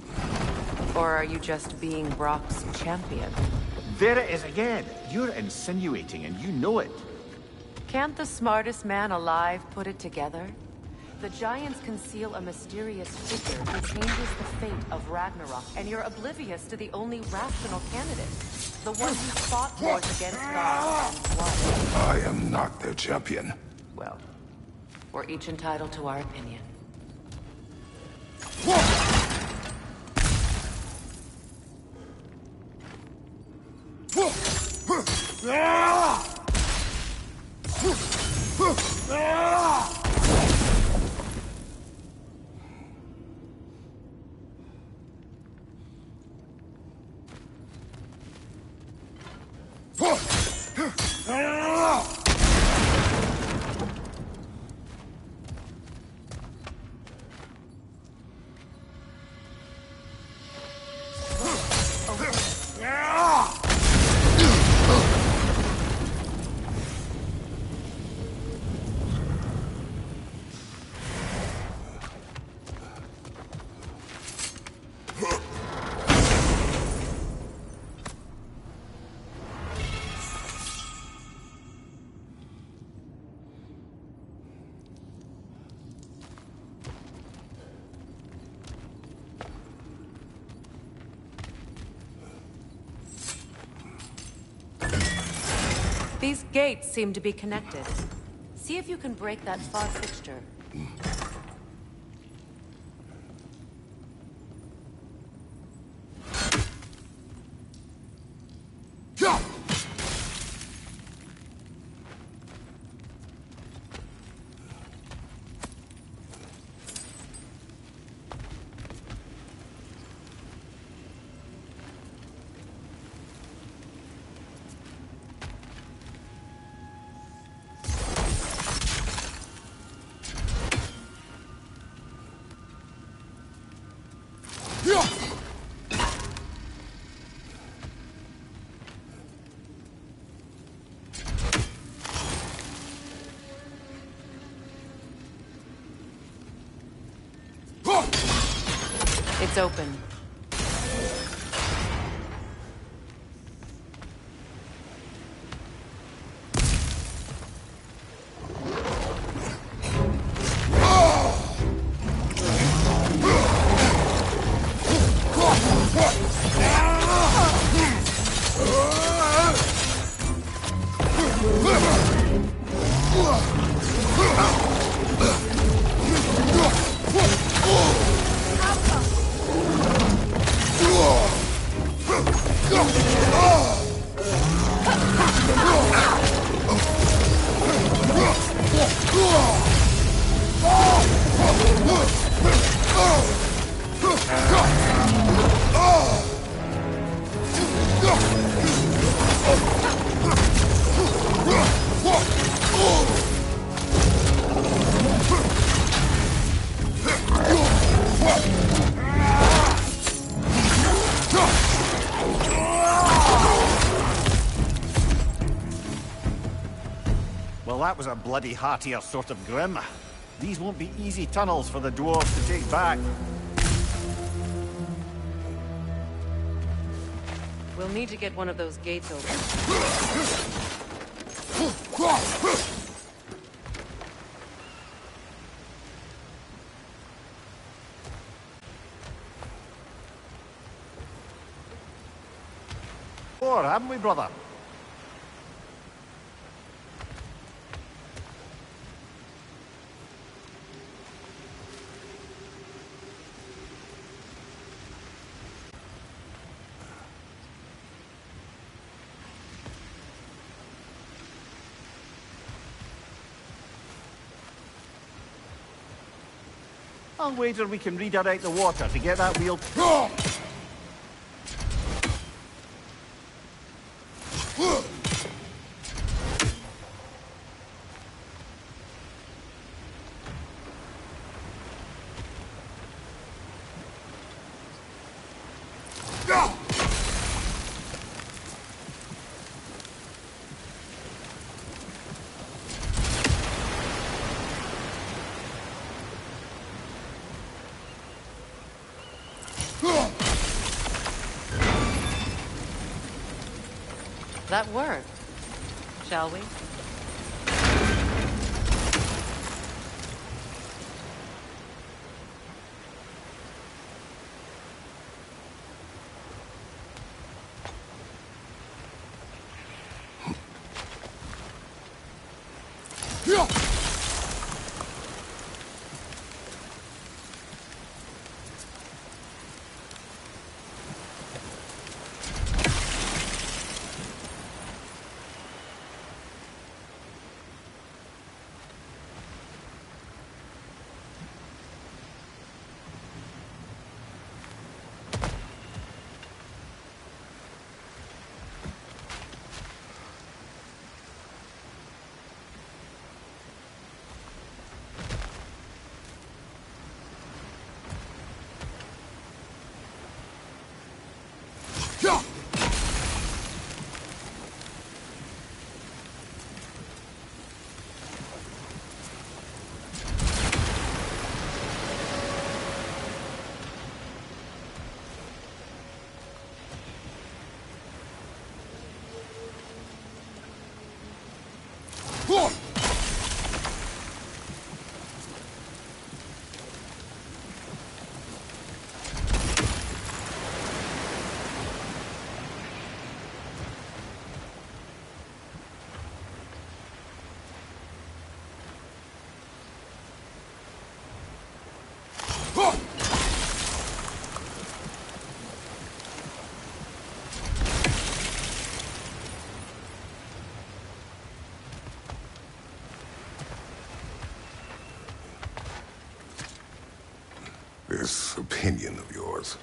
Or are you just being Brock's champion? There it is again. You're insinuating, and you know it. Can't the smartest man alive put it together? The Giants conceal a mysterious figure who changes the fate of Ragnarok, and you're oblivious to the only rational candidate. The one who fought wars against God and won. I am not their champion. Well, we're each entitled to our opinion. These gates seem to be connected. See if you can break that far fixture. It's open. Well, that was a bloody heartier sort of grim. These won't be easy tunnels for the dwarves to take back. We'll need to get one of those gates open. Or haven't we, brother? I'll wager we can redirect the water to get that wheel... That worked. Shall we? This opinion of yours,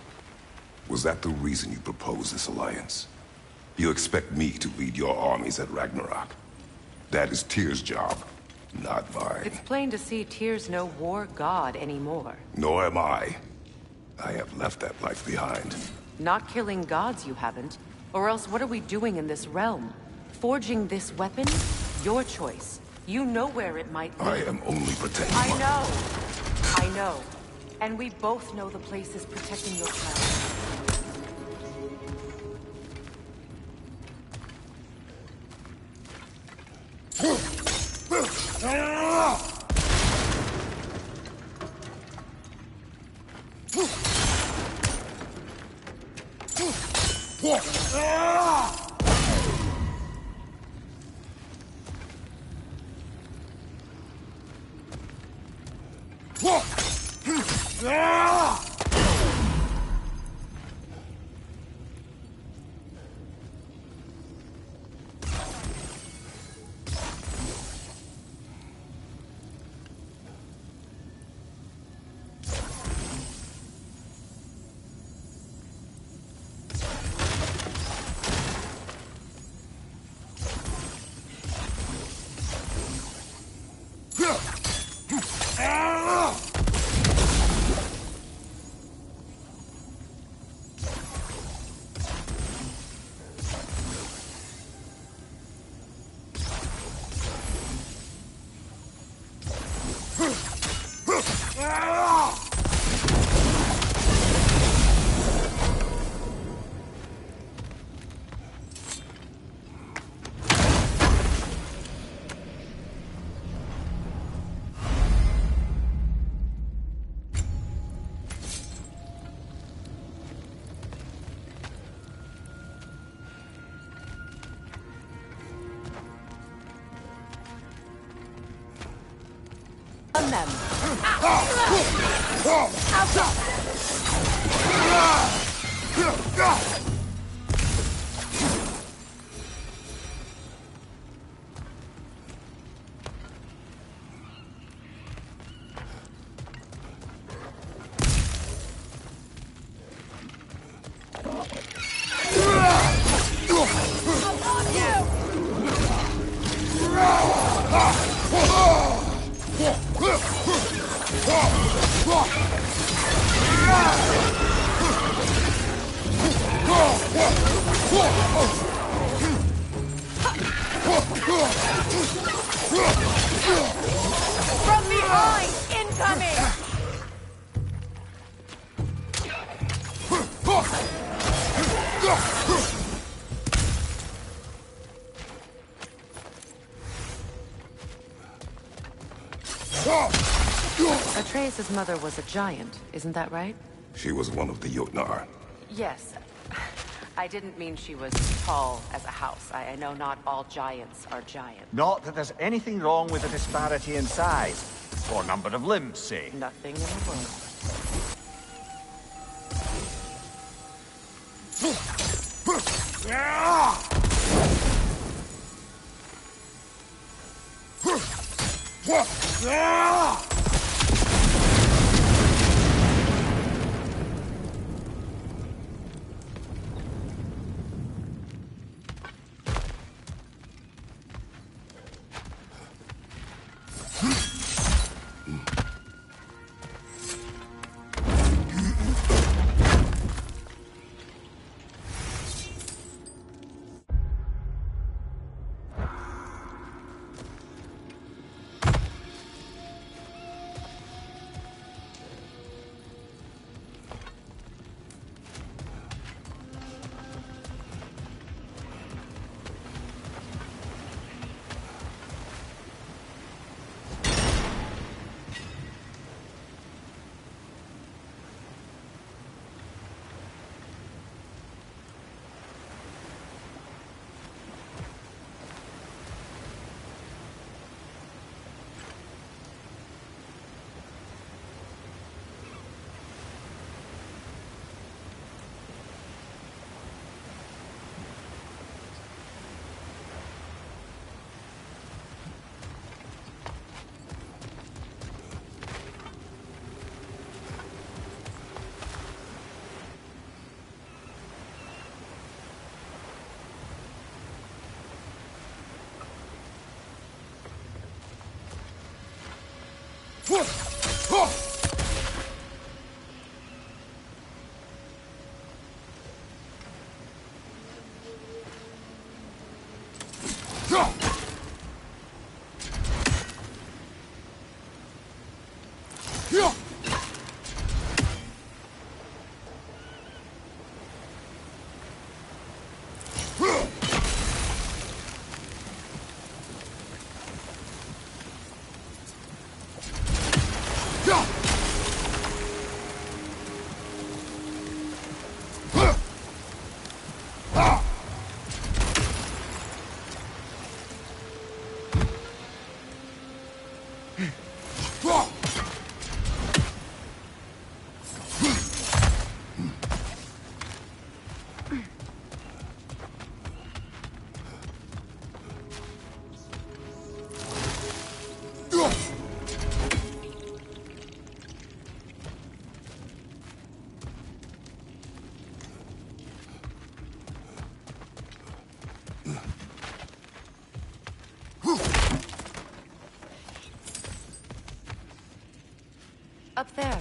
was that the reason you proposed this alliance? You expect me to lead your armies at Ragnarok? That is Tyr's job, not mine. It's plain to see Tyr's no war god anymore. Nor am I. I have left that life behind. Not killing gods, you haven't. Or else what are we doing in this realm? Forging this weapon? Your choice. You know where it might lead. I am only protecting... I know. I know. And we both know the place is protecting your child. On them. From behind! Incoming! Atreus' mother was a giant, isn't that right? She was one of the Jotnar. Yes. I didn't mean she was tall as a house. I, I know not all giants are giants. Not that there's anything wrong with the disparity in size. Or number of limbs, say. Nothing in the world. Up there.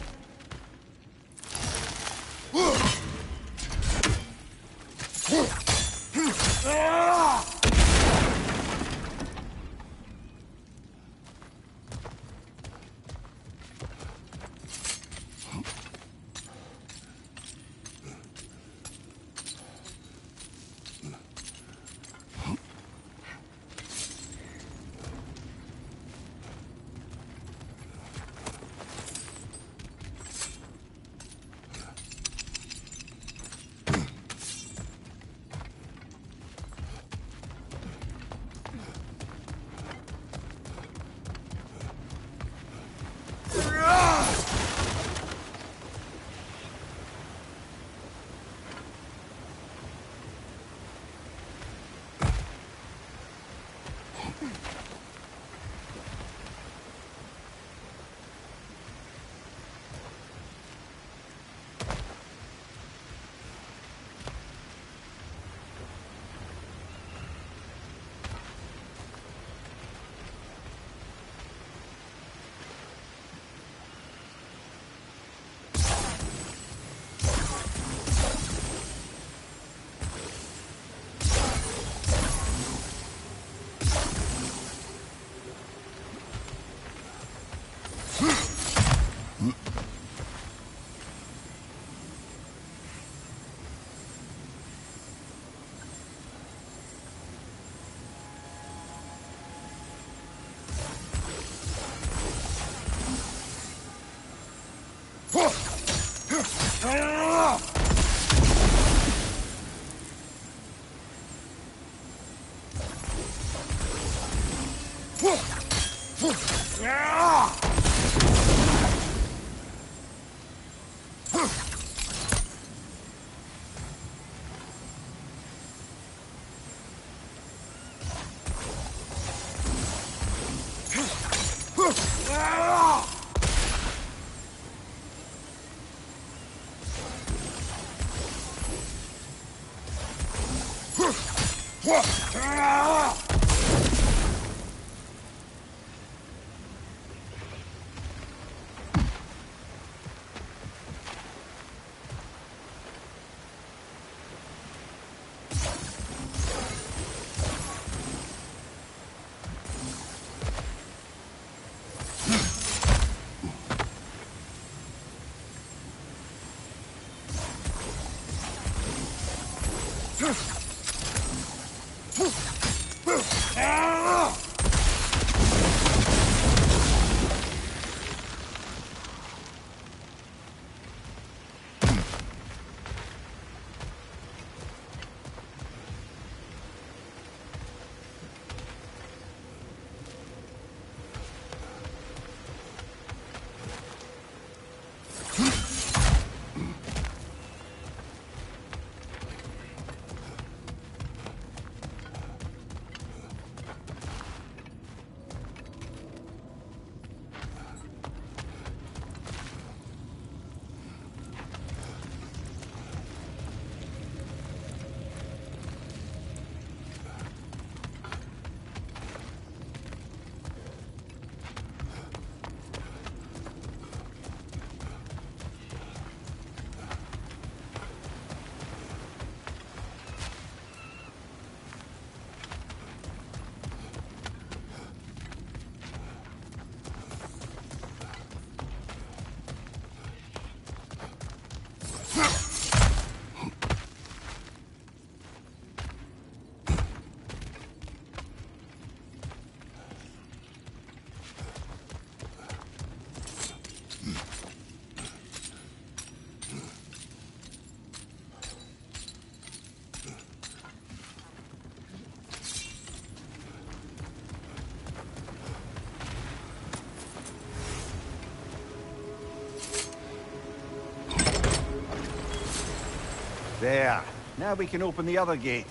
There. Now we can open the other gate.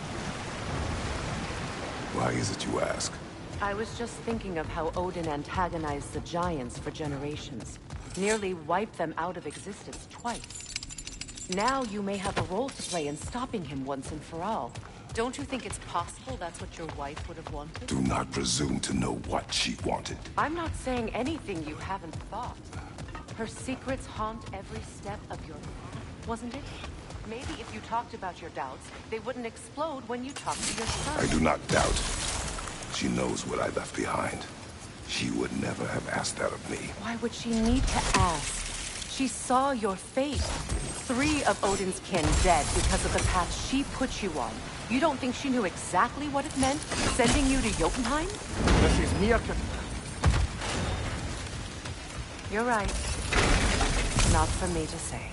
Why is it you ask? I was just thinking of how Odin antagonized the Giants for generations. Nearly wiped them out of existence twice. Now you may have a role to play in stopping him once and for all. Don't you think it's possible that's what your wife would have wanted? Do not presume to know what she wanted. I'm not saying anything you haven't thought. Her secrets haunt every step of your life, wasn't it? Maybe if you talked about your doubts, they wouldn't explode when you talked to your son. I do not doubt. She knows what I left behind. She would never have asked that of me. Why would she need to ask? She saw your fate. Three of Odin's kin dead because of the path she put you on. You don't think she knew exactly what it meant, sending you to Jotunheim? This is mere... You're right. Not for me to say.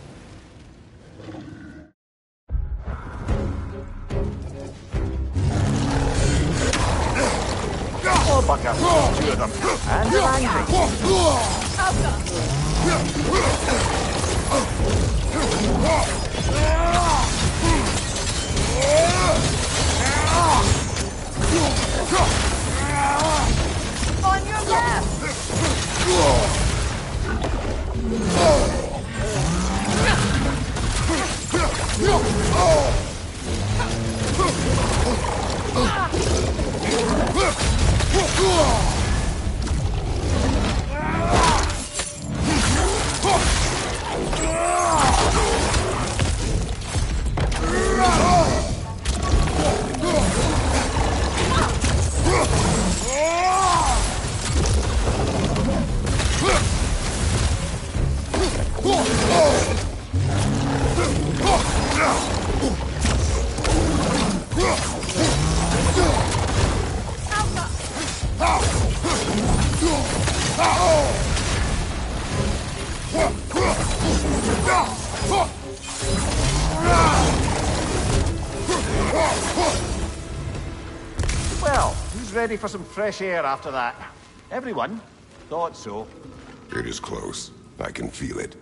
Oh, bugger! Two of them. And they're On your left! Well, who's ready for some fresh air after that? Everyone? Thought so. It is close. I can feel it.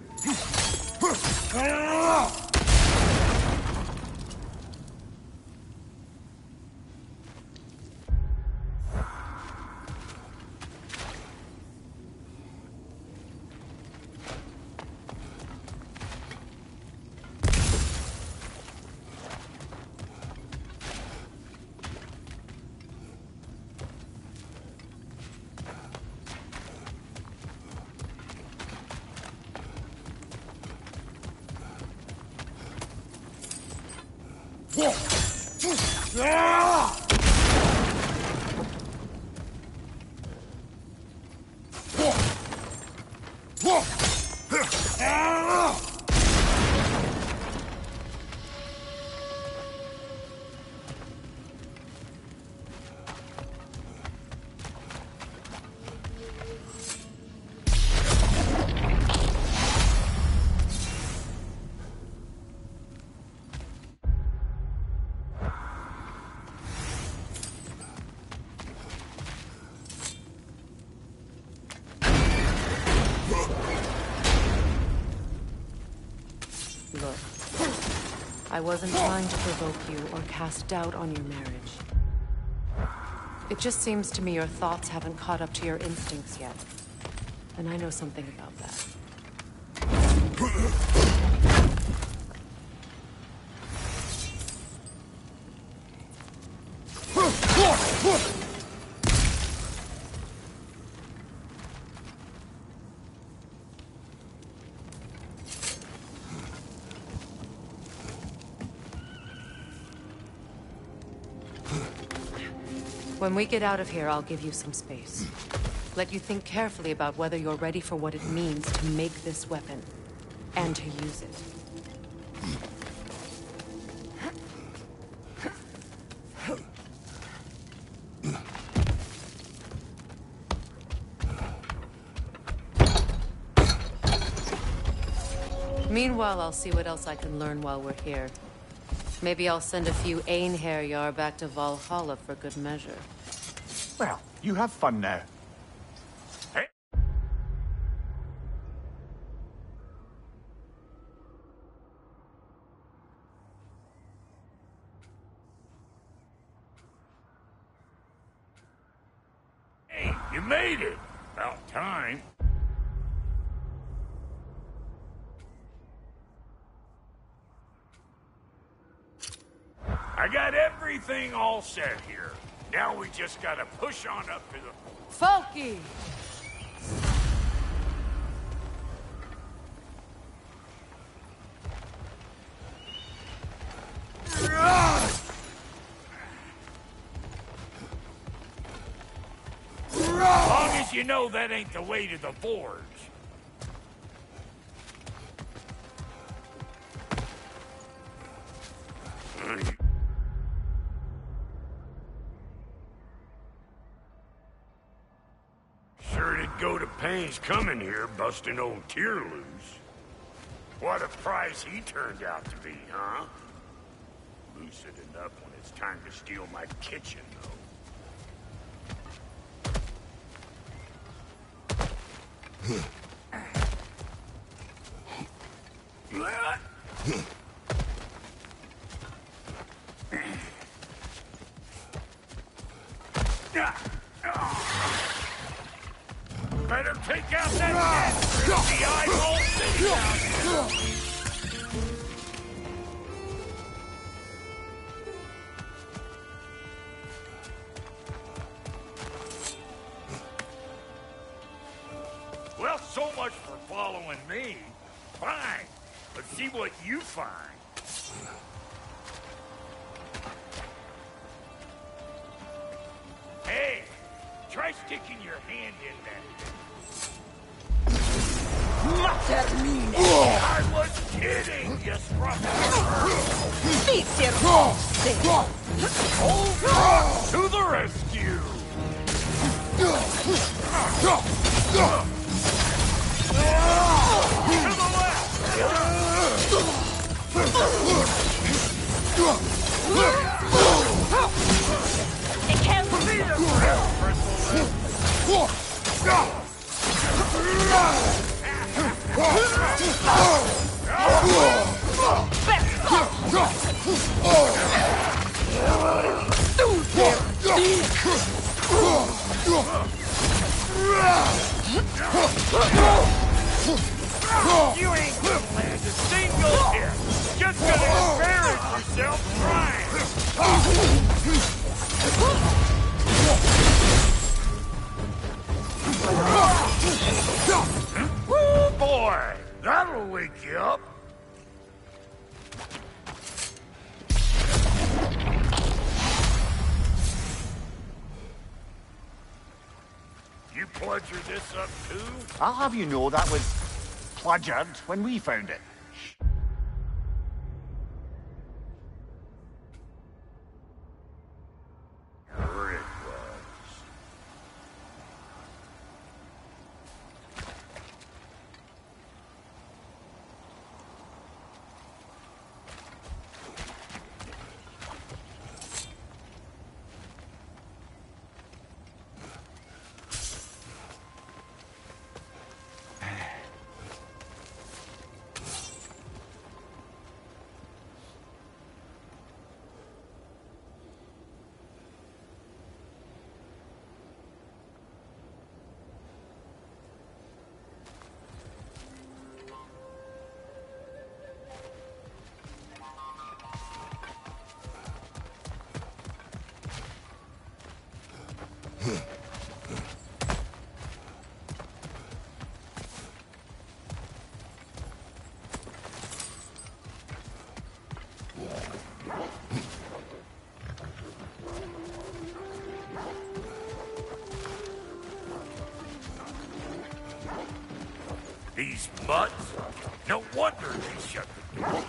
Look, I wasn't trying to provoke you or cast doubt on your marriage. It just seems to me your thoughts haven't caught up to your instincts yet. And I know something about that. When we get out of here, I'll give you some space. Let you think carefully about whether you're ready for what it means to make this weapon, and to use it. Meanwhile, I'll see what else I can learn while we're here. Maybe I'll send a few Einherjar back to Valhalla for good measure. Well, you have fun now. Hey, you made it! About time. I got everything all set here. Now we just gotta push on up to the... Folky! you know that ain't the way to the forge. Sure did go to pains coming here, busting old Tier loose. What a prize he turned out to be, huh? Lucid enough when it's time to steal my kitchen, though. Better take out that the eyeball city out here. Well, so much for following me. Fine. Let's see what you find. Hey, try sticking your hand in that. Termine! I was kidding, you scruffy! Old Rock to the rescue! To the left! It can't be You ain't gonna land a single hit! Just gonna embarrass yourself trying! Woo, boy! That'll wake you up! You bludgered this up too? I'll have you know that was bludgered when we found it. Sure it was. These mutts? No wonder they shut the door.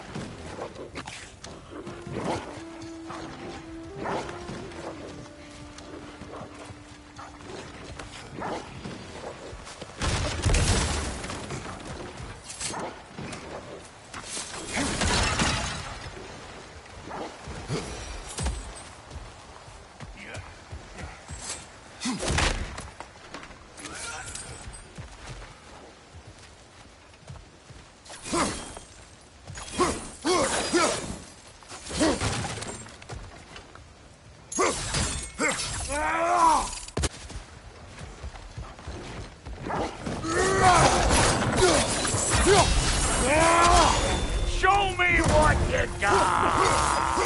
Show me what you got!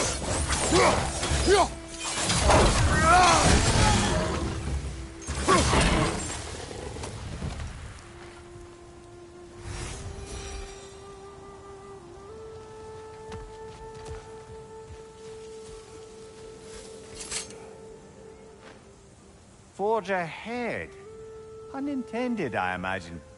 Forge ahead. Unintended, I imagine.